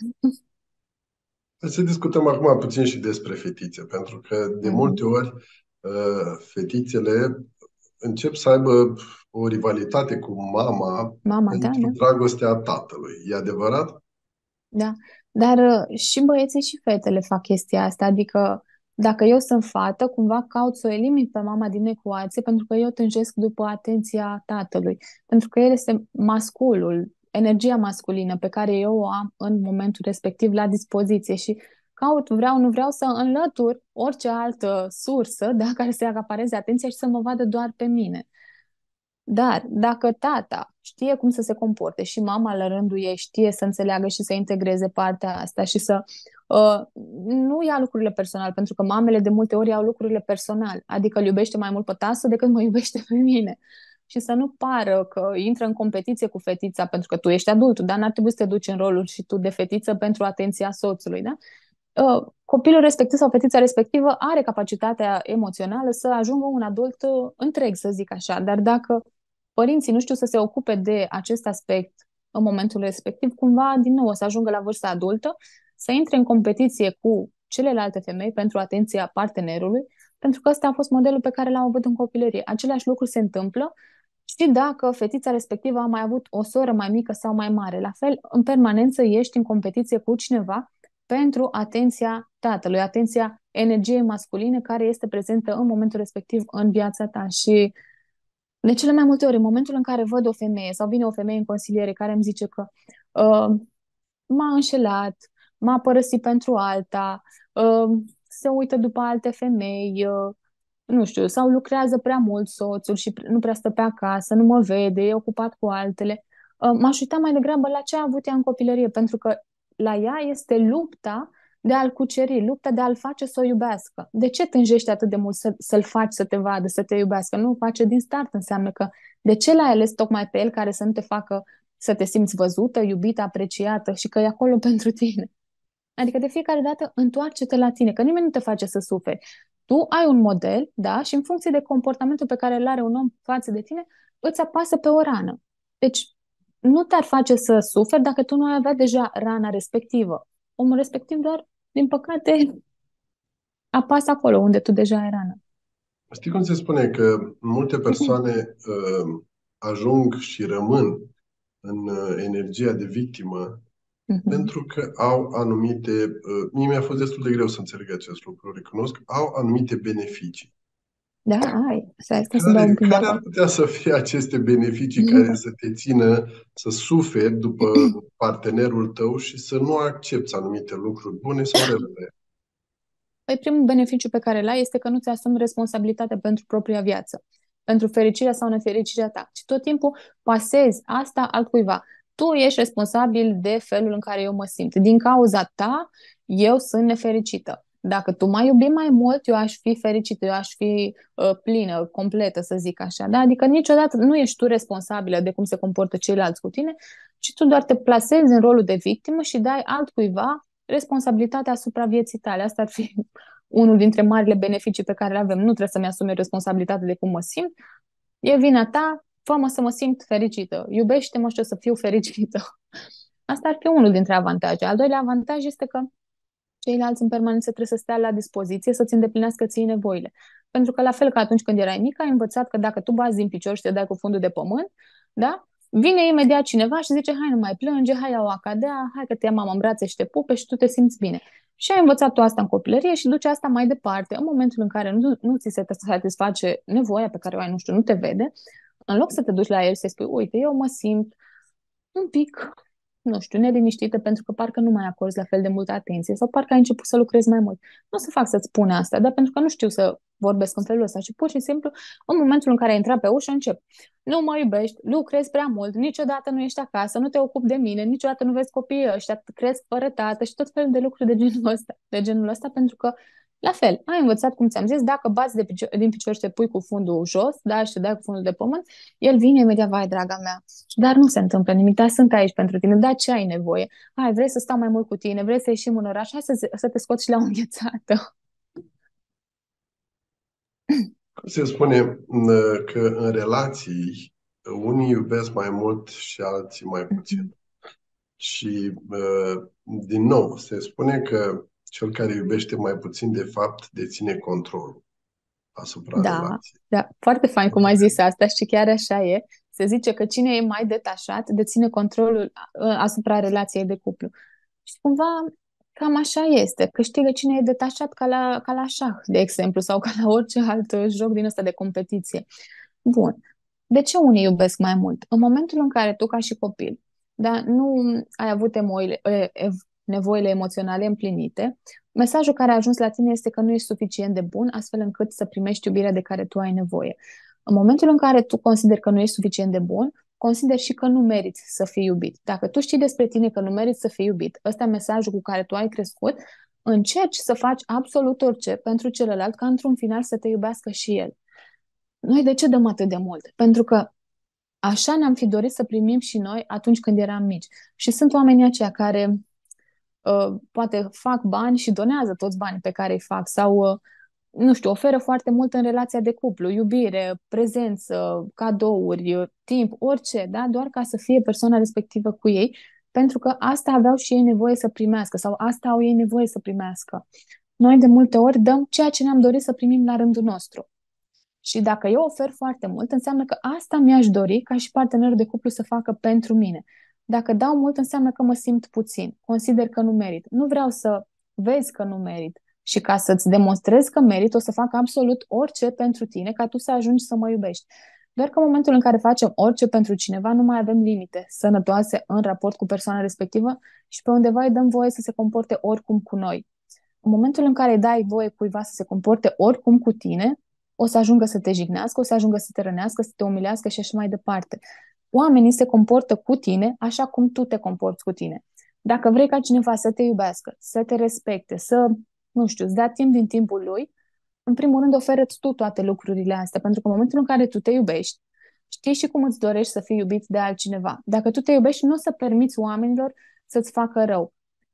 Hai să discutăm acum puțin și despre fetițe, pentru că de multe Mhm. ori uh, fetițele încep să aibă o rivalitate cu mama Mama ta, pentru da? dragostea tatălui. E adevărat? Da. Dar uh, și băieții și fetele fac chestia asta, adică dacă eu sunt fată, cumva caut să o elimin pe mama din ecuație pentru că eu tânjesc după atenția tatălui, pentru că el este masculul, energia masculină pe care eu o am în momentul respectiv la dispoziție și caut, vreau, nu vreau să înlătur orice altă sursă, da, care să acapareze atenția și să mă vadă doar pe mine. Dar dacă tata știe cum să se comporte și mama la rândul ei știe să înțeleagă și să integreze partea asta și să uh, nu ia lucrurile personal, pentru că mamele de multe ori iau lucrurile personal, adică îl iubește mai mult pe tasă decât mă iubește pe mine. Și să nu pară că intră în competiție cu fetița pentru că tu ești adultul, dar n-ar trebui să te duci în rolul și tu de fetiță pentru atenția soțului, da? Uh, copilul respectiv sau fetița respectivă are capacitatea emoțională să ajungă un adult uh, întreg, să zic așa, dar dacă părinții nu știu să se ocupe de acest aspect în momentul respectiv, cumva, din nou, o să ajungă la vârsta adultă, să intre în competiție cu celelalte femei pentru atenția partenerului, pentru că ăsta a fost modelul pe care l-am avut în copilărie. Același lucru se întâmplă și dacă fetița respectivă a mai avut o soră mai mică sau mai mare. La fel, în permanență ești în competiție cu cineva pentru atenția tatălui, atenția energiei masculine care este prezentă în momentul respectiv în viața ta. Și de cele mai multe ori, în momentul în care văd o femeie sau vine o femeie în consiliere care îmi zice că uh, m-a înșelat, m-a părăsit pentru alta, uh, se uită după alte femei, uh, nu știu, sau lucrează prea mult soțul și nu prea stă pe acasă, nu mă vede, e ocupat cu altele. Uh, M-aș uita mai degrabă la ce a avut ea în copilărie, pentru că la ea este lupta de a-l cuceri, lupta de a-l face să o iubească. De ce tânjești atât de mult să, să-l faci să te vadă, să te iubească? Nu o face din start, înseamnă că de ce l-ai ales tocmai pe el care să nu te facă să te simți văzută, iubită, apreciată și că e acolo pentru tine? Adică de fiecare dată întoarce-te la tine, că nimeni nu te face să suferi. Tu ai un model, da, și în funcție de comportamentul pe care îl are un om față de tine, îți apasă pe o rană. Deci nu te-ar face să suferi dacă tu nu ai avea deja rana respectivă. Omul respectiv doar, din păcate, apasă acolo unde tu deja ai rană. Știi cum se spune că multe persoane uh, ajung și rămân în uh, energia de victimă Mhm. pentru că au anumite, uh, mie mi-a fost destul de greu să înțeleg acest lucru, recunosc, au anumite beneficii. Da, hai, stai, stai să beau un Care, pic de care ar apă. putea să fie aceste beneficii care să te țină să suferi după partenerul tău și să nu accepti anumite lucruri bune sau rele? Păi primul beneficiu pe care îl ai este că nu ți-asumi responsabilitatea pentru propria viață, pentru fericirea sau nefericirea ta, ci tot timpul pasezi asta altcuiva. Tu ești responsabil de felul în care eu mă simt. Din cauza ta, eu sunt nefericită. Dacă tu m-ai iubi mai mult, eu aș fi fericită, eu aș fi uh, plină, completă, să zic așa. Da? Adică niciodată nu ești tu responsabilă de cum se comportă ceilalți cu tine, ci tu doar te plasezi în rolul de victimă și dai altcuiva responsabilitatea asupra vieții tale. Asta ar fi unul dintre marile beneficii pe care le avem. Nu trebuie să-mi asum eu responsabilitatea de cum mă simt. E vina ta, fă-mă să mă simt fericită. Iubește-mă și o să fiu fericită. Asta ar fi unul dintre avantaje. Al doilea avantaj este că ceilalți în permanență trebuie să stea la dispoziție să-ți îndeplinească ție nevoile. Pentru că la fel ca atunci când erai mică, ai învățat că dacă tu bazi din picior și te dai cu fundul de pământ, da? Vine imediat cineva și zice, hai, nu mai plânge, hai, ia o acadea, hai că te ia mama în brațe și te pupe și tu te simți bine. Și ai învățat tu asta în copilărie și duci asta mai departe. În momentul în care nu, nu ți se satisface nevoia pe care o ai, nu știu, nu te vede, în loc să te duci la el și să spui, uite, eu mă simt un pic, nu știu, neliniștită pentru că parcă nu mai acorzi la fel de multă atenție sau parcă ai început să lucrezi mai mult. Nu o să fac să-ți spun asta, dar pentru că nu știu să vorbesc în felul ăsta și pur și simplu, în momentul în care ai intrat pe ușă, încep. Nu mă iubești, lucrezi prea mult, niciodată nu ești acasă, nu te ocupi de mine, niciodată nu vezi copiii ăștia, cresc fără tată și tot felul de lucruri de genul ăsta, de genul ăsta, pentru că la fel, ai învățat, cum ți-am zis, dacă bați de picior, din picior și te pui cu fundul jos, da, și te dai cu fundul de pământ, el vine imediat, vai, draga mea, dar nu se întâmplă nimic, dar sunt aici pentru tine, dar ce ai nevoie? Hai, vrei să stau mai mult cu tine, vrei să ieșim în oraș, hai să, să te scoți și la o înghețată. Se spune uh, că în relații unii iubesc mai mult și alții mai puțin. Și, uh, din nou, se spune că cel care iubește mai puțin, de fapt, deține controlul asupra Da, relației. da, foarte fain cum ai zis asta și chiar așa e. Se zice că cine e mai detașat deține controlul uh, asupra relației de cuplu. Și cumva cam așa este. Câștigă cine e detașat ca la, ca la șah, de exemplu, sau ca la orice alt uh, joc din ăsta de competiție. Bun. De ce unii iubesc mai mult? În momentul în care tu, ca și copil, da, nu ai avut emoile, e, ev- nevoile emoționale împlinite, mesajul care a ajuns la tine este că nu ești suficient de bun, astfel încât să primești iubirea de care tu ai nevoie. În momentul în care tu consideri că nu ești suficient de bun, consideri și că nu meriți să fii iubit. Dacă tu știi despre tine că nu meriți să fii iubit, ăsta e mesajul cu care tu ai crescut, încerci să faci absolut orice pentru celălalt ca într-un final să te iubească și el. Noi de ce dăm atât de mult? Pentru că așa ne-am fi dorit să primim și noi atunci când eram mici. Și sunt oamenii aceia care uh, poate fac bani și donează toți banii pe care îi fac sau, uh, nu știu, oferă foarte mult în relația de cuplu, iubire, prezență, cadouri, uh, timp, orice, da? Doar ca să fie persoana respectivă cu ei, pentru că asta aveau și ei nevoie să primească sau asta au ei nevoie să primească. Noi de multe ori dăm ceea ce ne-am dorit să primim la rândul nostru. Și dacă eu ofer foarte mult, înseamnă că asta mi-aș dori ca și partenerul de cuplu să facă pentru mine. Dacă dau mult, înseamnă că mă simt puțin. Consider că nu merit. Nu vreau să vezi că nu merit. Și ca să-ți demonstrez că merit, o să fac absolut orice pentru tine ca tu să ajungi să mă iubești. Doar că în momentul în care facem orice pentru cineva, nu mai avem limite sănătoase în raport cu persoana respectivă și pe undeva îi dăm voie să se comporte oricum cu noi. În momentul în care îi dai voie cuiva să se comporte oricum cu tine, o să ajungă să te jignească, o să ajungă să te rănească, să te umilească și așa mai departe. Oamenii se comportă cu tine așa cum tu te comporți cu tine. Dacă vrei ca cineva să te iubească, să te respecte, să, nu știu, îți dea timp din timpul lui, în primul rând oferă-ți tu toate lucrurile astea, pentru că în momentul în care tu te iubești, știi și cum îți dorești să fii iubit de altcineva. Dacă tu te iubești, nu o să permiți oamenilor să-ți facă rău.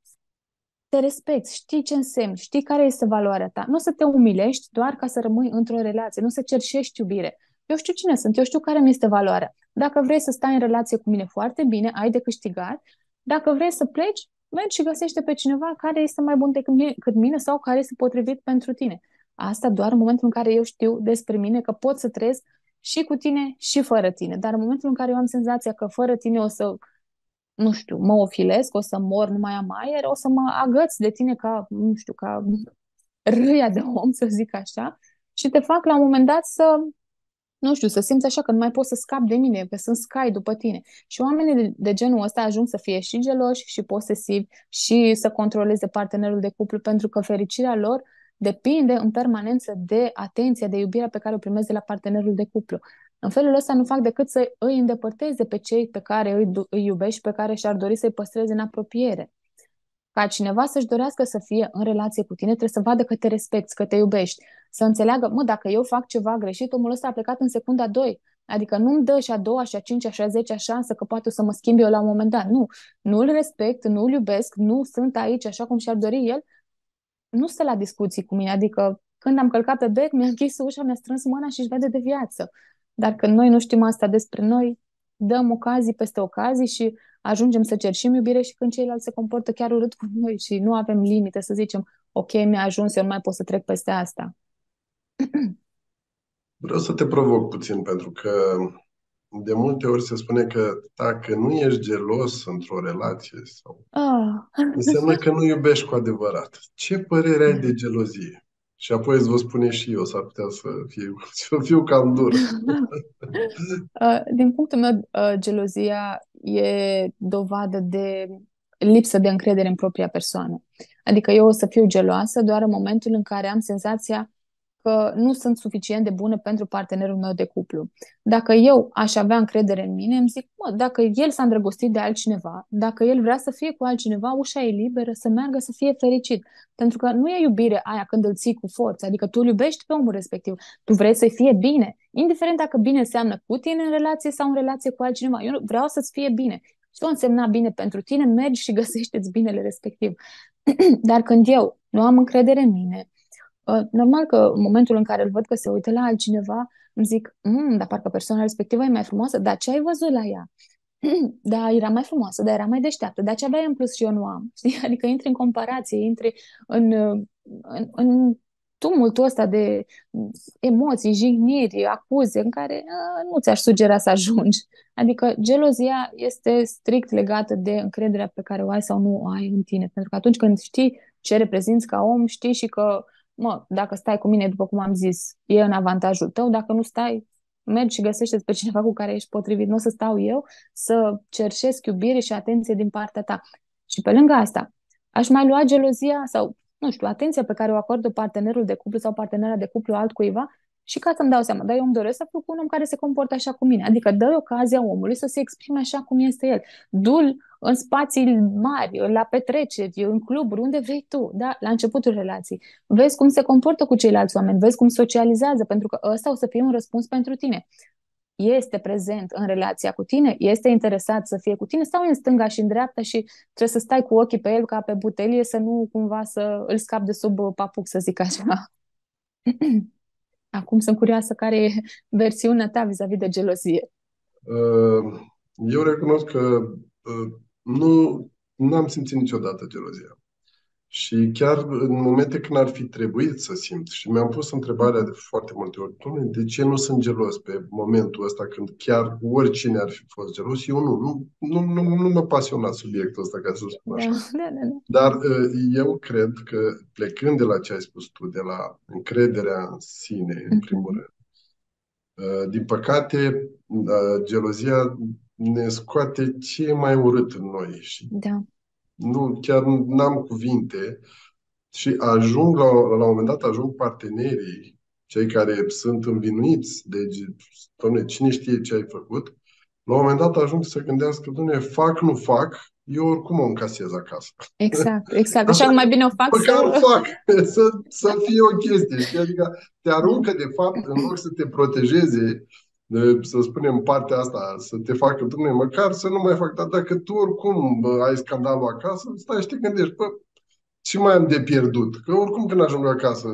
Te respecti, știi ce însemni, știi care este valoarea ta. Nu o să te umilești doar ca să rămâi într-o relație, nu să cerșești iubire. Eu știu cine sunt, eu știu care mi este valoarea. Dacă vrei să stai în relație cu mine foarte bine, ai de câștigat. Dacă vrei să pleci, mergi și găsește pe cineva care este mai bun decât mine, cât mine sau care este potrivit pentru tine. Asta doar în momentul în care eu știu despre mine că pot să trăiesc și cu tine și fără tine. Dar în momentul în care eu am senzația că fără tine o să, nu știu, mă ofilesc, o să mor, nu mai am aer, o să mă agăț de tine ca, nu știu, ca râia de om, să zic așa, și te fac la un moment dat să, nu știu, să simți așa că nu mai poți să scapi de mine, că sunt scai după tine. Și oamenii de, de genul ăsta ajung să fie și geloși și posesivi și să controleze partenerul de cuplu, pentru că fericirea lor depinde în permanență de atenția, de iubirea pe care o primesc de la partenerul de cuplu. În felul ăsta nu fac decât să îi îndepărteze pe cei pe care îi, du- îi iubești și pe care și-ar dori să-i păstreze în apropiere. Ca cineva să-și dorească să fie în relație cu tine, trebuie să vadă că te respecti, că te iubești, să înțeleagă, mă, dacă eu fac ceva greșit, omul ăsta a plecat în secunda doi. Adică nu-mi dă și a doua, și a cincea, și a zecea șansă că poate o să mă schimb eu la un moment dat. Nu, nu-l respect, nu-l iubesc, nu sunt aici așa cum și-ar dori el, nu stă la discuții cu mine. Adică când am călcat pe bec, mi-a închis ușa, mi-a strâns mâna și își vede de viață. Dar când noi nu știm asta despre noi, dăm ocazii peste ocazii și ajungem să cerșim iubire și când ceilalți se comportă chiar urât cu noi și nu avem limite să zicem, ok, mi-a ajuns, eu nu mai pot să trec peste asta. Vreau să te provoc puțin, pentru că de multe ori se spune că dacă nu ești gelos într-o relație, sau Ah. înseamnă că nu iubești cu adevărat. Ce părere ai de gelozie? Și apoi îți vă spune și eu, s-ar putea să fiu, să fiu cam dur. Uh, Din punctul meu, uh, gelozia e dovadă de lipsă de încredere în propria persoană. Adică eu o să fiu geloasă doar în momentul în care am senzația că nu sunt suficient de bună pentru partenerul meu de cuplu. Dacă eu aș avea încredere în mine, îmi zic, mă, dacă el s-a îndrăgostit de altcineva, dacă el vrea să fie cu altcineva, ușa e liberă, să meargă, să fie fericit. Pentru că nu e iubire aia când îl ții cu forță, adică tu îl iubești pe omul respectiv, tu vrei să-i fie bine, indiferent dacă bine înseamnă cu tine în relație sau în relație cu altcineva. Eu vreau să-ți fie bine. Și tu însemna bine pentru tine, mergi și găsește-ți binele respectiv. Dar când eu nu am încredere în mine, Uh, normal că în momentul în care îl văd că se uită la altcineva, îmi zic, mm, dar parcă persoana respectivă e mai frumoasă, dar ce ai văzut la ea? Da, era mai frumoasă, dar era mai deșteaptă, dar ce avea în plus și eu nu am? Știi? Adică intri în comparație, intri în, uh, în, în tumultul ăsta de emoții, jigniri, acuze, în care uh, nu ți-aș sugera să ajungi. Adică gelozia este strict legată de încrederea pe care o ai sau nu o ai în tine. Pentru că atunci când știi ce reprezinți ca om, știi și că mă, dacă stai cu mine, după cum am zis, e în avantajul tău, dacă nu stai, mergi și găsește pe cineva cu care ești potrivit. Nu o să stau eu să cerșesc iubire și atenție din partea ta. Și pe lângă asta, aș mai lua gelozia sau, nu știu, atenția pe care o acordă partenerul de cuplu sau partenera de cuplu altcuiva și ca să-mi dau seama, dar eu îmi doresc să fiu cu un om care se comportă așa cu mine. Adică dă ocazia omului să se exprime așa cum este el. Du-l în spații mari, la petreceri, în cluburi, unde vrei tu, da? La începutul relației. Vezi cum se comportă cu ceilalți oameni, vezi cum socializează, pentru că ăsta o să fie un răspuns pentru tine. Este prezent în relația cu tine, este interesat să fie cu tine sau e în stânga și în dreapta și trebuie să stai cu ochii pe el ca pe butelie să nu cumva să îl scapi de sub papuc, să zic așa. Acum sunt curioasă care e versiunea ta vis-a-vis de gelozie. Uh, Eu recunosc că uh, nu n-am simțit niciodată gelozia. Și chiar în momente când ar fi trebuit să simt, și mi-am pus întrebarea de foarte multe ori, "Doamne, de ce nu sunt gelos pe momentul ăsta când chiar oricine ar fi fost gelos? Eu nu, nu, nu, nu, nu mă pasiona subiectul ăsta, ca să spun Da, așa. da, da, da. Dar uh, eu cred că plecând de la ce ai spus tu, de la încrederea în sine, în primul Mhm. rând, uh, din păcate, uh, gelozia ne scoate ce e mai urât în noi și Da, nu, chiar n-am cuvinte. Și ajung, la, la un moment dat, ajung partenerii, cei care sunt învinuiți de, doamne, cine știe ce ai făcut, la un moment dat ajung să se gândească, doamne, fac, nu fac, eu oricum o încasez acasă. exact, exact. Așa Așa că mai că bine o fac măcar să... fac, să, să fie o chestie, știi? Adică te aruncă, de fapt, în loc să te protejeze, de, să spunem, partea asta, să te facă, dom'le, măcar să nu mai fac, dar dacă tu oricum bă, ai scandalul acasă, stai și te gândești, bă, ce mai am de pierdut? Că oricum când ajung acasă,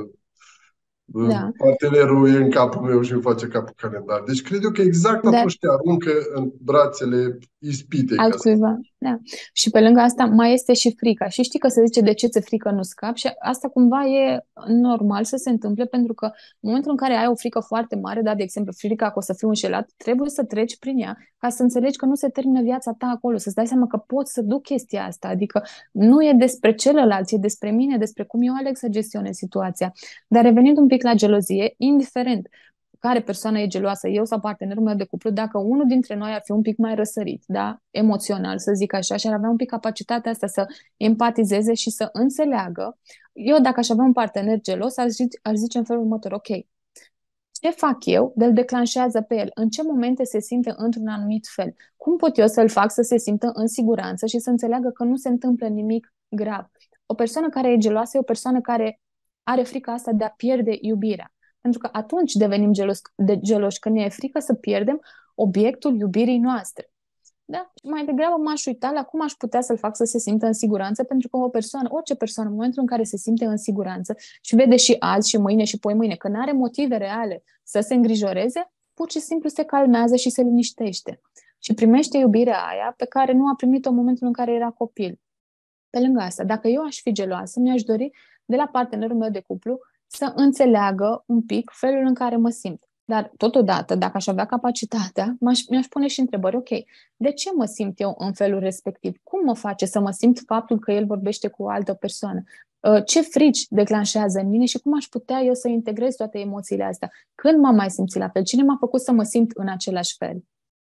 Da. partenerul e în capul meu și îmi face capul calendar. Deci cred eu că exact Dar atunci te aruncă în brațele ispitei, ca să altcuiva, da. Și pe lângă asta mai este și frica. Și știi că se zice de ce ți-e frică nu scap și asta cumva e normal să se întâmple pentru că în momentul în care ai o frică foarte mare, da, de exemplu, frica că o să fiu înșelat, trebuie să treci prin ea ca să înțelegi că nu se termină viața ta acolo, să-ți dai seama că poți să duc chestia asta. Adică nu e despre celălalt, e despre mine, despre cum eu aleg să gestionez situația. Dar revenind un pic la gelozie, indiferent care persoană e geloasă, eu sau partenerul meu de cuplu, dacă unul dintre noi ar fi un pic mai răsărit, da, emoțional, să zic așa, și ar avea un pic capacitatea asta să empatizeze și să înțeleagă, eu dacă aș avea un partener gelos, aș zice, aș zice în felul următor, ok, ce fac eu de îl declanșează pe el? În ce momente se simte într-un anumit fel? Cum pot eu să-l fac să se simtă în siguranță și să înțeleagă că nu se întâmplă nimic grav? O persoană care e geloasă e o persoană care are frica asta de a pierde iubirea. Pentru că atunci devenim gelos, de geloși, când ne e frică să pierdem obiectul iubirii noastre. Da? Mai degrabă m-aș uita la cum aș putea să-l fac să se simtă în siguranță, pentru că o persoană, orice persoană, în momentul în care se simte în siguranță și vede și azi și mâine și poi mâine că nu are motive reale să se îngrijoreze, pur și simplu se calmează și se liniștește. Și primește iubirea aia pe care nu a primit-o în momentul în care era copil. Pe lângă asta, dacă eu aș fi geloasă, mi-aș dori de la partenerul meu de cuplu să înțeleagă un pic felul în care mă simt. Dar, totodată, dacă aș avea capacitatea, m-aș, mi-aș pune și întrebări, ok, de ce mă simt eu în felul respectiv? Cum mă face să mă simt faptul că el vorbește cu o altă persoană? Ce frici declanșează în mine și cum aș putea eu să integrez toate emoțiile astea? Când m-am mai simțit la fel? Cine m-a făcut să mă simt în același fel?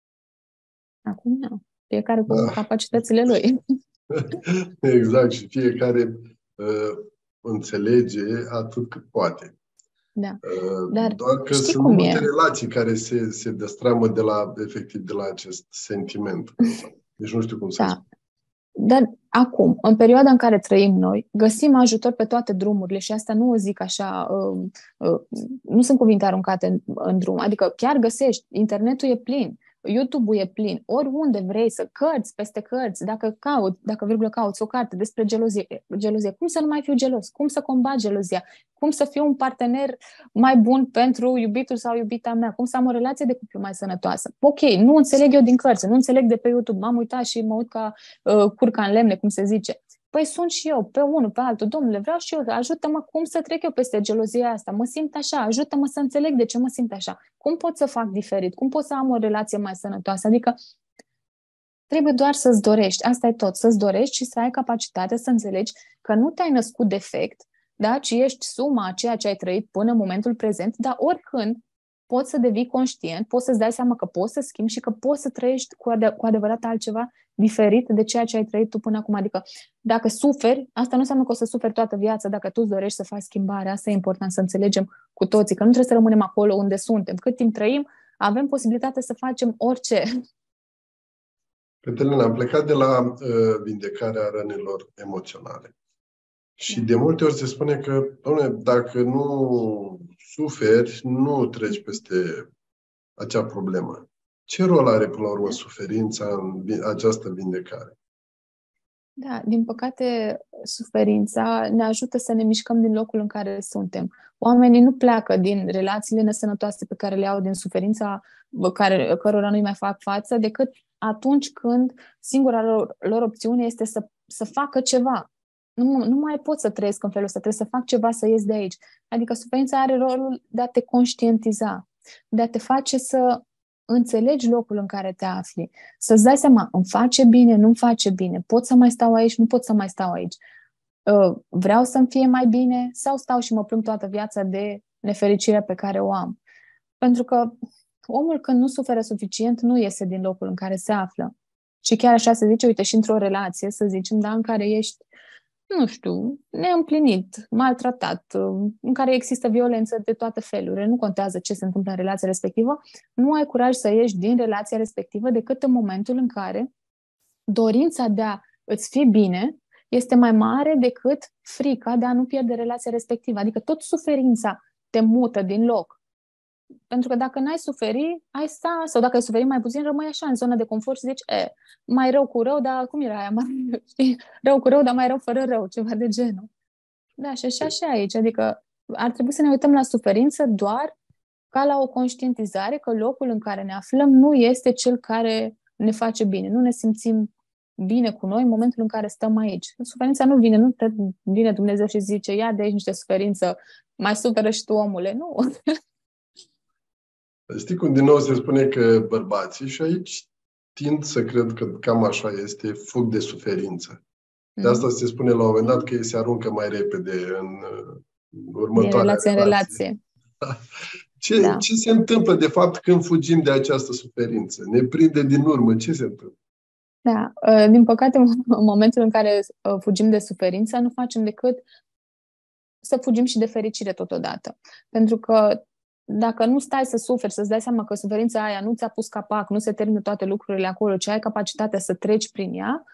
Acum, nu. Fiecare cu da. capacitățile lui. Exact, și fiecare uh, înțelege atât cât poate. Da. Uh, Dar doar că știi sunt cum multe e? relații care se, se destramă de la, efectiv, de la acest sentiment. Deci nu știu cum să-i Da. spun. Dar acum, în perioada în care trăim noi, găsim ajutor pe toate drumurile și asta nu o zic așa, uh, uh, nu sunt cuvinte aruncate în, în drum, adică chiar găsești, internetul e plin, YouTube-ul e plin, oriunde vrei să cărți peste cărți, dacă cauți, dacă virgulă cauți o carte despre gelozie, gelozie, cum să nu mai fiu gelos, cum să combat gelozia, cum să fiu un partener mai bun pentru iubitul sau iubita mea, cum să am o relație de cuplu mai sănătoasă. Ok, nu înțeleg eu din cărți, nu înțeleg de pe YouTube, m-am uitat și mă uit ca uh, curca în lemne, cum se zice. Păi sunt și eu, pe unul, pe altul, domnule, vreau și eu, ajută-mă cum să trec eu peste gelozia asta, mă simt așa, ajută-mă să înțeleg de ce mă simt așa, cum pot să fac diferit, cum pot să am o relație mai sănătoasă, adică trebuie doar să-ți dorești, asta e tot, să-ți dorești și să ai capacitatea să înțelegi că nu te-ai născut defect, da? Ci ești suma a ceea ce ai trăit până în momentul prezent, dar oricând poți să devii conștient, poți să-ți dai seama că poți să schimbi și că poți să trăiești cu, ade- cu adevărat altceva diferit de ceea ce ai trăit tu până acum. Adică dacă suferi, asta nu înseamnă că o să suferi toată viața dacă tu îți dorești să faci schimbare. Asta e important să înțelegem cu toții, că nu trebuie să rămânem acolo unde suntem. Cât timp trăim, avem posibilitatea să facem orice. Cătălina, am plecat de la uh, vindecarea rănilor emoționale. Și Da. de multe ori se spune că, doamne, dacă nu suferi, nu treci peste acea problemă. Ce rol are, până la urmă, suferința în vi- această vindecare? Da, din păcate, suferința ne ajută să ne mișcăm din locul în care suntem. Oamenii nu pleacă din relațiile nesănătoase pe care le au, din suferința bă, care, cărora nu-i mai fac față, decât atunci când singura lor, lor opțiune este să, să facă ceva. Nu, nu mai pot să trăiesc în felul ăsta, trebuie să fac ceva să ies de aici. Adică suferința are rolul de a te conștientiza, de a te face să înțelegi locul în care te afli, să-ți dai seama, îmi face bine, nu-mi face bine, pot să mai stau aici, nu pot să mai stau aici. Vreau să-mi fie mai bine sau stau și mă plâng toată viața de nefericirea pe care o am. Pentru că omul când nu suferă suficient nu iese din locul în care se află. Și chiar așa se zice, uite, și într-o relație, să zicem, da, în care ești, nu știu, neîmplinit, maltratat, în care există violență de toate felurile, nu contează ce se întâmplă în relația respectivă, nu ai curaj să ieși din relația respectivă decât în momentul în care dorința de a îți fi bine este mai mare decât frica de a nu pierde relația respectivă. Adică tot suferința te mută din loc. Pentru că dacă n-ai suferi, ai sta, sau dacă ai suferi mai puțin, rămâi așa în zona de confort și zici, e, mai rău cu rău, dar cum era aia? Mai, știi? Rău cu rău, dar mai rău fără rău, ceva de genul. Da, și așa și aici. Adică ar trebui să ne uităm la suferință doar ca la o conștientizare că locul în care ne aflăm nu este cel care ne face bine. Nu ne simțim bine cu noi în momentul în care stăm aici. Suferința nu vine, nu te vine Dumnezeu și zice, ia de aici niște suferință, mai suferă și tu, omule. Nu. Știi cum din nou se spune că bărbații, și aici tind să cred că cam așa este, fug de suferință. De asta se spune la un moment dat că ei se aruncă mai repede în următoarea din relație în relație. relație. Ce, Da. ce se întâmplă, de fapt, când fugim de această suferință? Ne prinde din urmă? Ce se întâmplă? Da. Din păcate, în momentul în care fugim de suferință, nu facem decât să fugim și de fericire totodată. Pentru că dacă nu stai să suferi, să-ți dai seama că suferința aia nu ți-a pus capac, nu se termină toate lucrurile acolo, ci ai capacitatea să treci prin ea,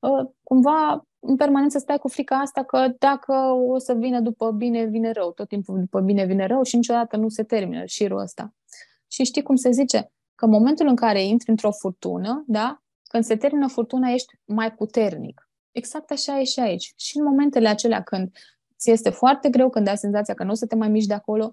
cumva în permanență stai cu frica asta că dacă o să vină după bine, vine rău. Tot timpul după bine vine rău și niciodată nu se termină șirul ăsta. Și știi cum se zice? Că în momentul în care intri într-o furtună, da? Când se termină furtuna, ești mai puternic. Exact așa e și aici. Și în momentele acelea când ți este foarte greu, când ai senzația că nu o să te mai miști de acolo,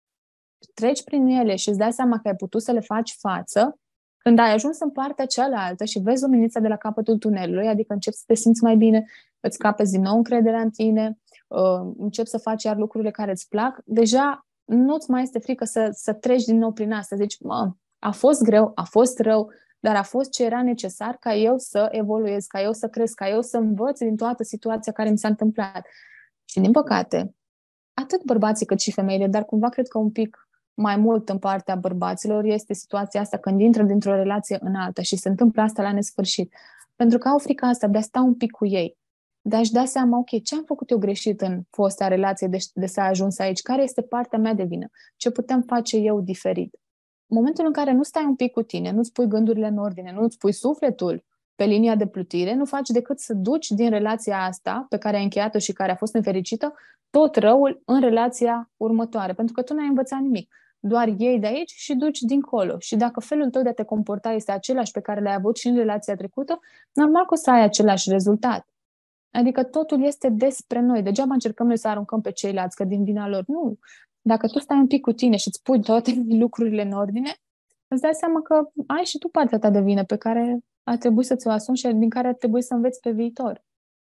treci prin ele și îți dai seama că ai putut să le faci față, când ai ajuns în partea cealaltă și vezi luminița de la capătul tunelului, adică începi să te simți mai bine, îți capeți din nou încrederea în tine, uh, începi să faci iar lucrurile care îți plac, deja nu-ți mai este frică să, să treci din nou prin asta. Zici, mă, a fost greu, a fost rău, dar a fost ce era necesar ca eu să evoluez, ca eu să cresc, ca eu să învăț din toată situația care mi s-a întâmplat. Și din păcate, atât bărbații cât și femeile, dar cumva cred că un pic mai mult în partea bărbaților este situația asta când intră dintr-o relație în alta și se întâmplă asta la nesfârșit. Pentru că au frica asta de a sta un pic cu ei, de a-și da seama, ok, ce am făcut eu greșit în fosta relație de, de să ajuns aici? Care este partea mea de vină? Ce putem face eu diferit? În momentul în care nu stai un pic cu tine, nu-ți pui gândurile în ordine, nu-ți pui sufletul pe linia de plutire, nu faci decât să duci din relația asta pe care ai încheiat-o și care a fost nefericită, tot răul în relația următoare. Pentru că tu n-ai învățat nimic. Doar iei de aici și duci dincolo. Și dacă felul tău de a te comporta este același pe care l-ai avut și în relația trecută, normal că o să ai același rezultat. Adică totul este despre noi. Degeaba încercăm noi să aruncăm pe ceilalți, că din vina lor. Nu. Dacă tu stai un pic cu tine și îți pui toate lucrurile în ordine, îți dai seama că ai și tu partea ta de vină pe care ar trebui să ți-o asumi și din care ar trebui să înveți pe viitor.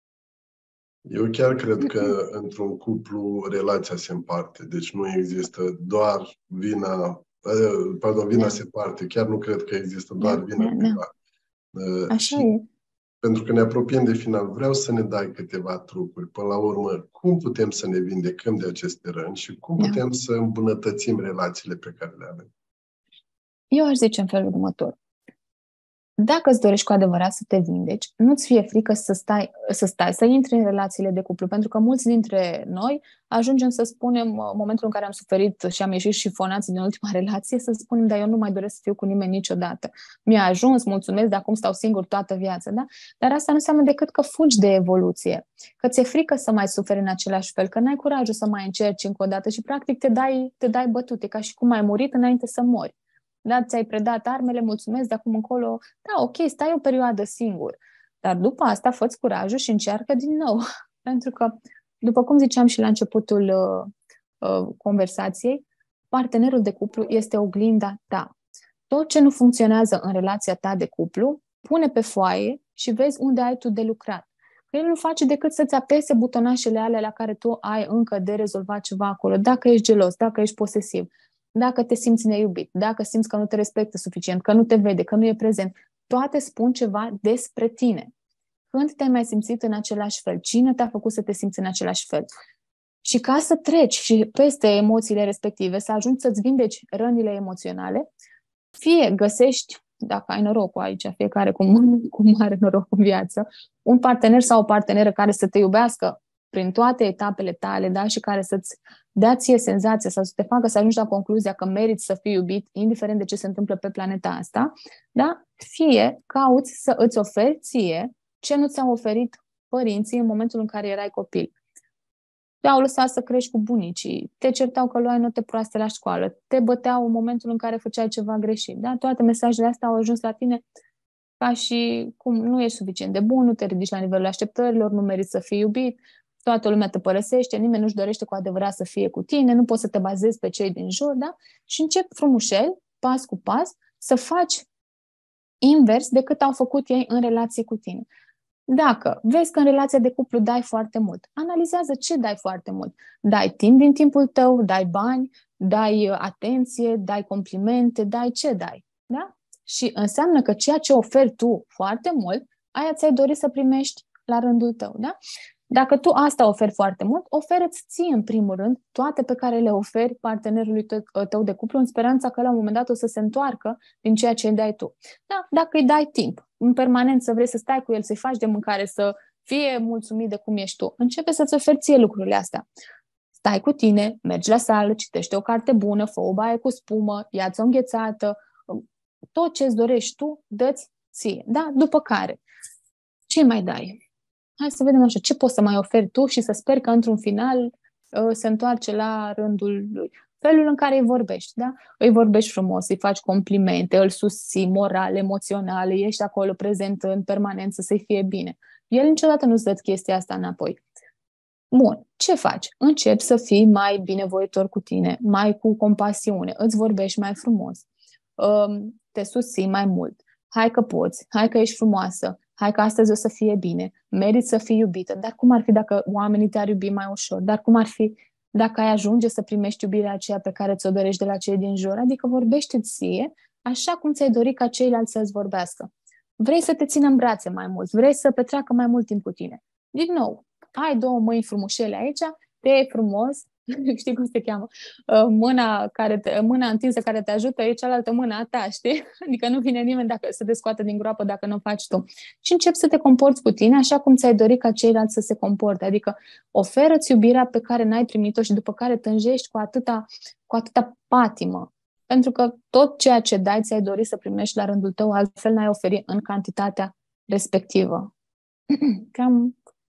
Eu chiar cred că într-un cuplu relația se împarte. Deci nu există doar vina, pardon, vina se împarte. Chiar nu cred că există doar Da, vina da, cuiva. Așa și e. pentru că ne apropiem de final, vreau să ne dai câteva trucuri. Până la urmă, cum putem să ne vindecăm de aceste răni și cum Da. putem să îmbunătățim relațiile pe care le avem? Eu aș zice în felul următor. Dacă îți dorești cu adevărat să te vindeci, nu-ți fie frică să stai, să stai, să intri în relațiile de cuplu, pentru că mulți dintre noi ajungem să spunem, în momentul în care am suferit și am ieșit șifonați din ultima relație, să spunem, dar eu nu mai doresc să fiu cu nimeni niciodată. Mi-a ajuns, mulțumesc, de acum stau singur toată viața, da? Dar asta nu înseamnă decât că fugi de evoluție, că ți-e frică să mai suferi în același fel, că n-ai curajul să mai încerci încă o dată și practic te dai, te dai bătute, ca și cum ai murit înainte să mori. Da, ți-ai predat armele, mulțumesc, de acum încolo, da, ok, stai o perioadă singur, dar după asta fă-ți curajul și încearcă din nou. Pentru că, după cum ziceam și la începutul uh, uh, conversației, partenerul de cuplu este oglinda ta. Tot ce nu funcționează în relația ta de cuplu, pune pe foaie și vezi unde ai tu de lucrat. Că el nu face decât să-ți apese butonașele alea la care tu ai încă de rezolvat ceva acolo. Dacă ești gelos, dacă ești posesiv, dacă te simți neiubit, dacă simți că nu te respectă suficient, că nu te vede, că nu e prezent, toate spun ceva despre tine. Când te-ai mai simțit în același fel? Cine te-a făcut să te simți în același fel? Și ca să treci și peste emoțiile respective, să ajungi să-ți vindeci rănile emoționale, fie găsești, dacă ai norocul aici, fiecare cum, cum are noroc în viață, un partener sau o parteneră care să te iubească prin toate etapele tale, da? Și care să-ți dea ție senzația sau să te facă să ajungi la concluzia că meriți să fii iubit, indiferent de ce se întâmplă pe planeta asta, da? Fie cauți să îți oferi ție ce nu ți-au oferit părinții în momentul în care erai copil. Te-au lăsat să crești cu bunicii, te certau că luai note proaste la școală, te băteau în momentul în care făceai ceva greșit. Da? Toate mesajele astea au ajuns la tine ca și cum nu ești suficient de bun, nu te ridici la nivelul așteptărilor, nu meriți să fii iubit, toată lumea te părăsește, nimeni nu-și dorește cu adevărat să fie cu tine, nu poți să te bazezi pe cei din jur, da? Și începi frumușel, pas cu pas, să faci invers decât au făcut ei în relație cu tine. Dacă vezi că în relația de cuplu dai foarte mult, analizează ce dai foarte mult. Dai timp din timpul tău, dai bani, dai atenție, dai complimente, dai ce dai. Da? Și înseamnă că ceea ce oferi tu foarte mult, aia ți-ai dorit să primești la rândul tău. Da? Dacă tu asta oferi foarte mult, oferă-ți ție în primul rând toate pe care le oferi partenerului tău de cuplu în speranța că la un moment dat o să se întoarcă din ceea ce îi dai tu. Da? Dacă îi dai timp, în permanență vrei să stai cu el, să-i faci de mâncare, să fie mulțumit de cum ești tu, începe să-ți oferi ție lucrurile astea. Stai cu tine, mergi la sală, citește o carte bună, fă o baie cu spumă, ia-ți o înghețată, tot ce-ți dorești tu, dă-ți ție. Da? După care, ce mai dai? Hai să vedem așa, ce poți să mai oferi tu și să sper că într-un final uh, se întoarce la rândul lui. Felul în care îi vorbești, da? Îi vorbești frumos, îi faci complimente, îl susții moral, emoțional, ești acolo prezent în permanență să-i fie bine. El niciodată nu-ți dă chestia asta înapoi. Bun, ce faci? Începi să fii mai binevoitor cu tine, mai cu compasiune, îți vorbești mai frumos, um, te susții mai mult. Hai că poți, hai că ești frumoasă, hai că astăzi o să fie bine, meriți să fii iubită, dar cum ar fi dacă oamenii te-ar iubi mai ușor? Dar cum ar fi dacă ai ajunge să primești iubirea aceea pe care ți-o dorești de la cei din jur? Adică vorbește-ți ție așa cum ți-ai dorit ca ceilalți să-ți vorbească. Vrei să te țină în brațe mai mult, vrei să petreacă mai mult timp cu tine. Din nou, ai două mâini frumușele aici, te iei frumos, știi cum se cheamă, mâna, care te, mâna întinsă care te ajută e cealaltă mână a ta, știi? Adică nu vine nimeni dacă, să te scoată din groapă dacă nu o faci tu. Și începi să te comporți cu tine așa cum ți-ai dorit ca ceilalți să se comporte. Adică oferă-ți iubirea pe care n-ai primit-o și după care tânjești cu atâta, cu atâta patimă. Pentru că tot ceea ce dai ți-ai dorit să primești la rândul tău, altfel n-ai oferi în cantitatea respectivă. Cam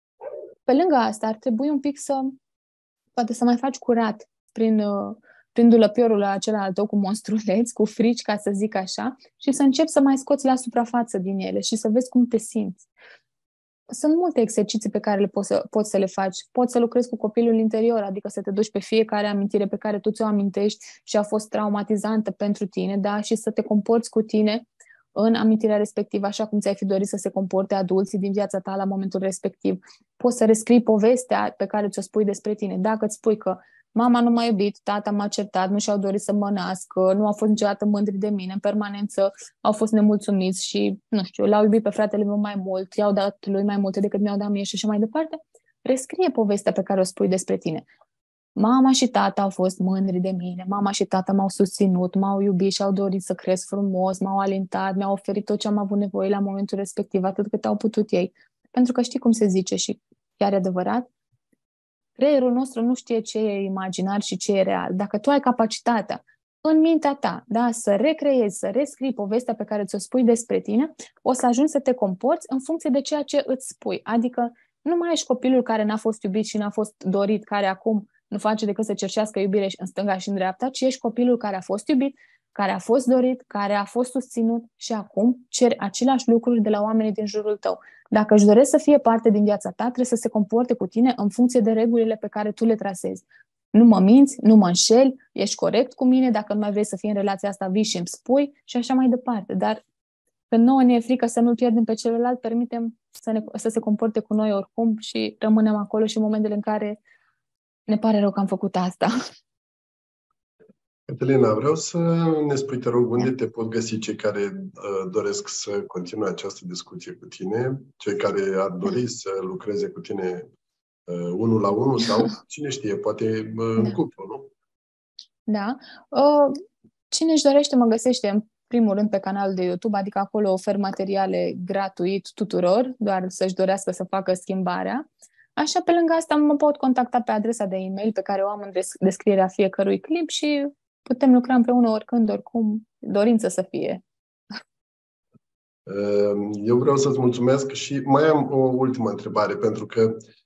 pe lângă asta ar trebui un pic să poate să mai faci curat prin, prin dulăpiorul acela al tău cu monstruleți, cu frici, ca să zic așa, și să începi să mai scoți la suprafață din ele și să vezi cum te simți. Sunt multe exerciții pe care le poți să, poți să le faci. Poți să lucrezi cu copilul interior, adică să te duci pe fiecare amintire pe care tu ți-o amintești și a fost traumatizantă pentru tine, da? Și să te comporți cu tine în amintirea respectivă, așa cum ți-ai fi dorit să se comporte adulții din viața ta la momentul respectiv. Poți să rescrii povestea pe care ți-o spui despre tine. Dacă îți spui că mama nu m-a iubit, tata m-a certat, nu și-au dorit să mă nasc, nu au fost niciodată mândri de mine, în permanență au fost nemulțumiți și, nu știu, l-au iubit pe fratele meu mai mult, i-au dat lui mai multe decât mi-au dat mie și așa mai departe, rescrie povestea pe care o spui despre tine. Mama și tata au fost mândri de mine, mama și tata m-au susținut, m-au iubit și au dorit să cresc frumos, m-au alintat, mi-au oferit tot ce am avut nevoie la momentul respectiv, atât cât au putut ei. Pentru că știi cum se zice și chiar e adevărat, creierul nostru nu știe ce e imaginar și ce e real. Dacă tu ai capacitatea în mintea ta, da, să recreezi, să rescrii povestea pe care ți-o spui despre tine, o să ajungi să te comporți în funcție de ceea ce îți spui. Adică nu mai ești copilul care n-a fost iubit și n-a fost dorit, care acum nu face decât să cerșească iubire în stânga și în dreapta, ci ești copilul care a fost iubit, care a fost dorit, care a fost susținut și acum ceri aceleași lucruri de la oamenii din jurul tău. Dacă își doresc să fie parte din viața ta, trebuie să se comporte cu tine în funcție de regulile pe care tu le trasezi. Nu mă minți, nu mă înșeli, ești corect cu mine, dacă nu mai vrei să fii în relația asta, vii și îmi spui și așa mai departe. Dar când nouă ne e frică să nu-l pierdem pe celălalt, permitem să, ne, să se comporte cu noi oricum și rămânem acolo și în momentele în care ne pare rău că am făcut asta. Cătălina, vreau să ne spui, te rog, unde te pot găsi cei care uh, doresc să continue această discuție cu tine, cei care ar dori să lucreze cu tine uh, unul la unul sau, cine știe, poate uh, în Da. cuplu, nu? Da. Uh, cine își dorește mă găsește în primul rând pe canalul de YouTube, adică acolo ofer materiale gratuit tuturor, doar să-și dorească să facă schimbarea. Așa, pe lângă asta, mă pot contacta pe adresa de e-mail pe care o am în descrierea fiecărui clip și putem lucra împreună oricând, oricum, dorință să fie. Eu vreau să-ți mulțumesc și mai am o ultimă întrebare, pentru că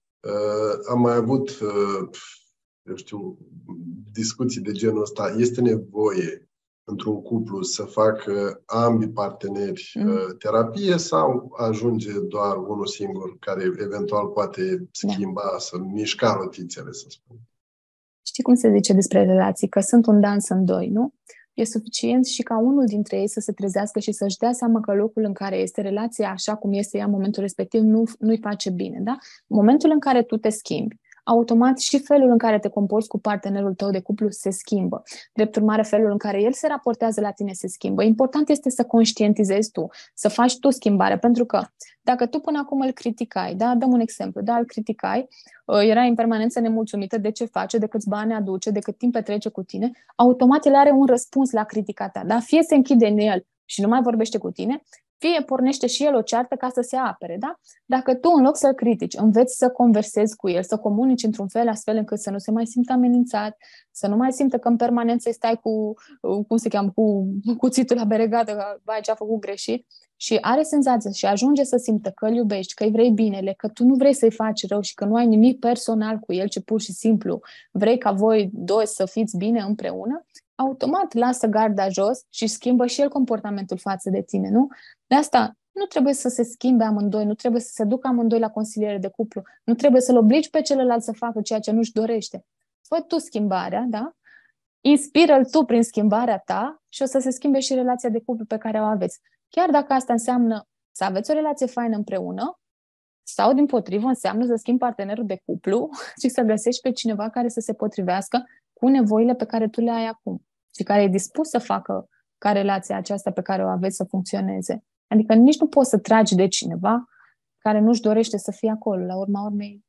uh, am mai avut, uh, eu știu, discuții de genul ăsta. Este nevoie într-un cuplu să facă ambii parteneri uh, terapie sau ajunge doar unul singur care eventual poate schimba, da. Să mișca rotițele, să spun? Știi cum se zice despre relații? Că sunt un dans în doi, nu? E suficient și ca unul dintre ei să se trezească și să-și dea seama că locul în care este relația, așa cum este ea în momentul respectiv, nu, nu-i face bine, da? În momentul în care tu te schimbi, automat și felul în care te comporți cu partenerul tău de cuplu se schimbă. Drept urmare, felul în care el se raportează la tine se schimbă. Important este să conștientizezi tu, să faci tu schimbare, pentru că dacă tu până acum îl criticai, da, dăm un exemplu, da, îl criticai, erai în permanență nemulțumită de ce face, de câți bani aduce, de cât timp petrece cu tine, automat el are un răspuns la critica ta, da? Fie se închide în el și nu mai vorbește cu tine, fie pornește și el o ceartă ca să se apere, da? Dacă tu, în loc să-l critici, înveți să conversezi cu el, să comunici într-un fel astfel încât să nu se mai simtă amenințat, să nu mai simtă că în permanență stai cu, cum se cheamă, cu cuțitul la beregată, că vai, ce a făcut greșit, și are senzația și ajunge să simtă că îl iubești, că îi vrei binele, că tu nu vrei să-i faci rău și că nu ai nimic personal cu el, ci pur și simplu vrei ca voi doi să fiți bine împreună, automat lasă garda jos și schimbă și el comportamentul față de tine, nu? De asta nu trebuie să se schimbe amândoi, nu trebuie să se ducă amândoi la consiliere de cuplu, nu trebuie să-l obligi pe celălalt să facă ceea ce nu-și dorește. Fă tu schimbarea, da? Inspiră-l tu prin schimbarea ta și o să se schimbe și relația de cuplu pe care o aveți. Chiar dacă asta înseamnă să aveți o relație faină împreună sau, dimpotrivă, înseamnă să schimbi partenerul de cuplu și să găsești pe cineva care să se potrivească cu nevoile pe care tu le ai acum și care e dispus să facă ca relația aceasta pe care o aveți să funcționeze. Adică nici nu poți să tragi de cineva care nu-și dorește să fie acolo, la urma urmei.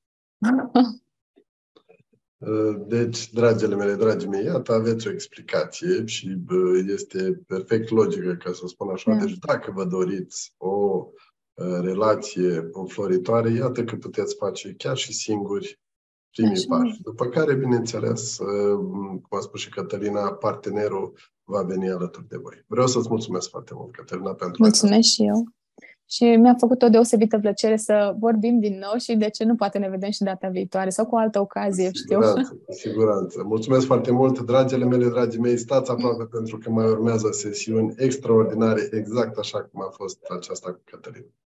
Deci, dragile mele, dragii mei, iată, aveți o explicație și este perfect logică, ca să spun așa. Da. Deci, dacă vă doriți o relație înfloritoare, iată că puteți face chiar și singuri primii pași. După care, bineînțeles, cum a spus și Cătălina, partenerul va veni alături de voi. Vreau să-ți mulțumesc foarte mult, Cătălina, pentru Mulțumesc asta. Și eu. Și mi-a făcut o deosebită plăcere să vorbim din nou și de ce nu poate ne vedem și data viitoare sau cu o altă ocazie, știu. Siguranță, siguranță. Mulțumesc foarte mult, dragile mele, dragii mei, stați aproape pentru că mai urmează sesiuni extraordinare, exact așa cum a fost aceasta cu Cătălina.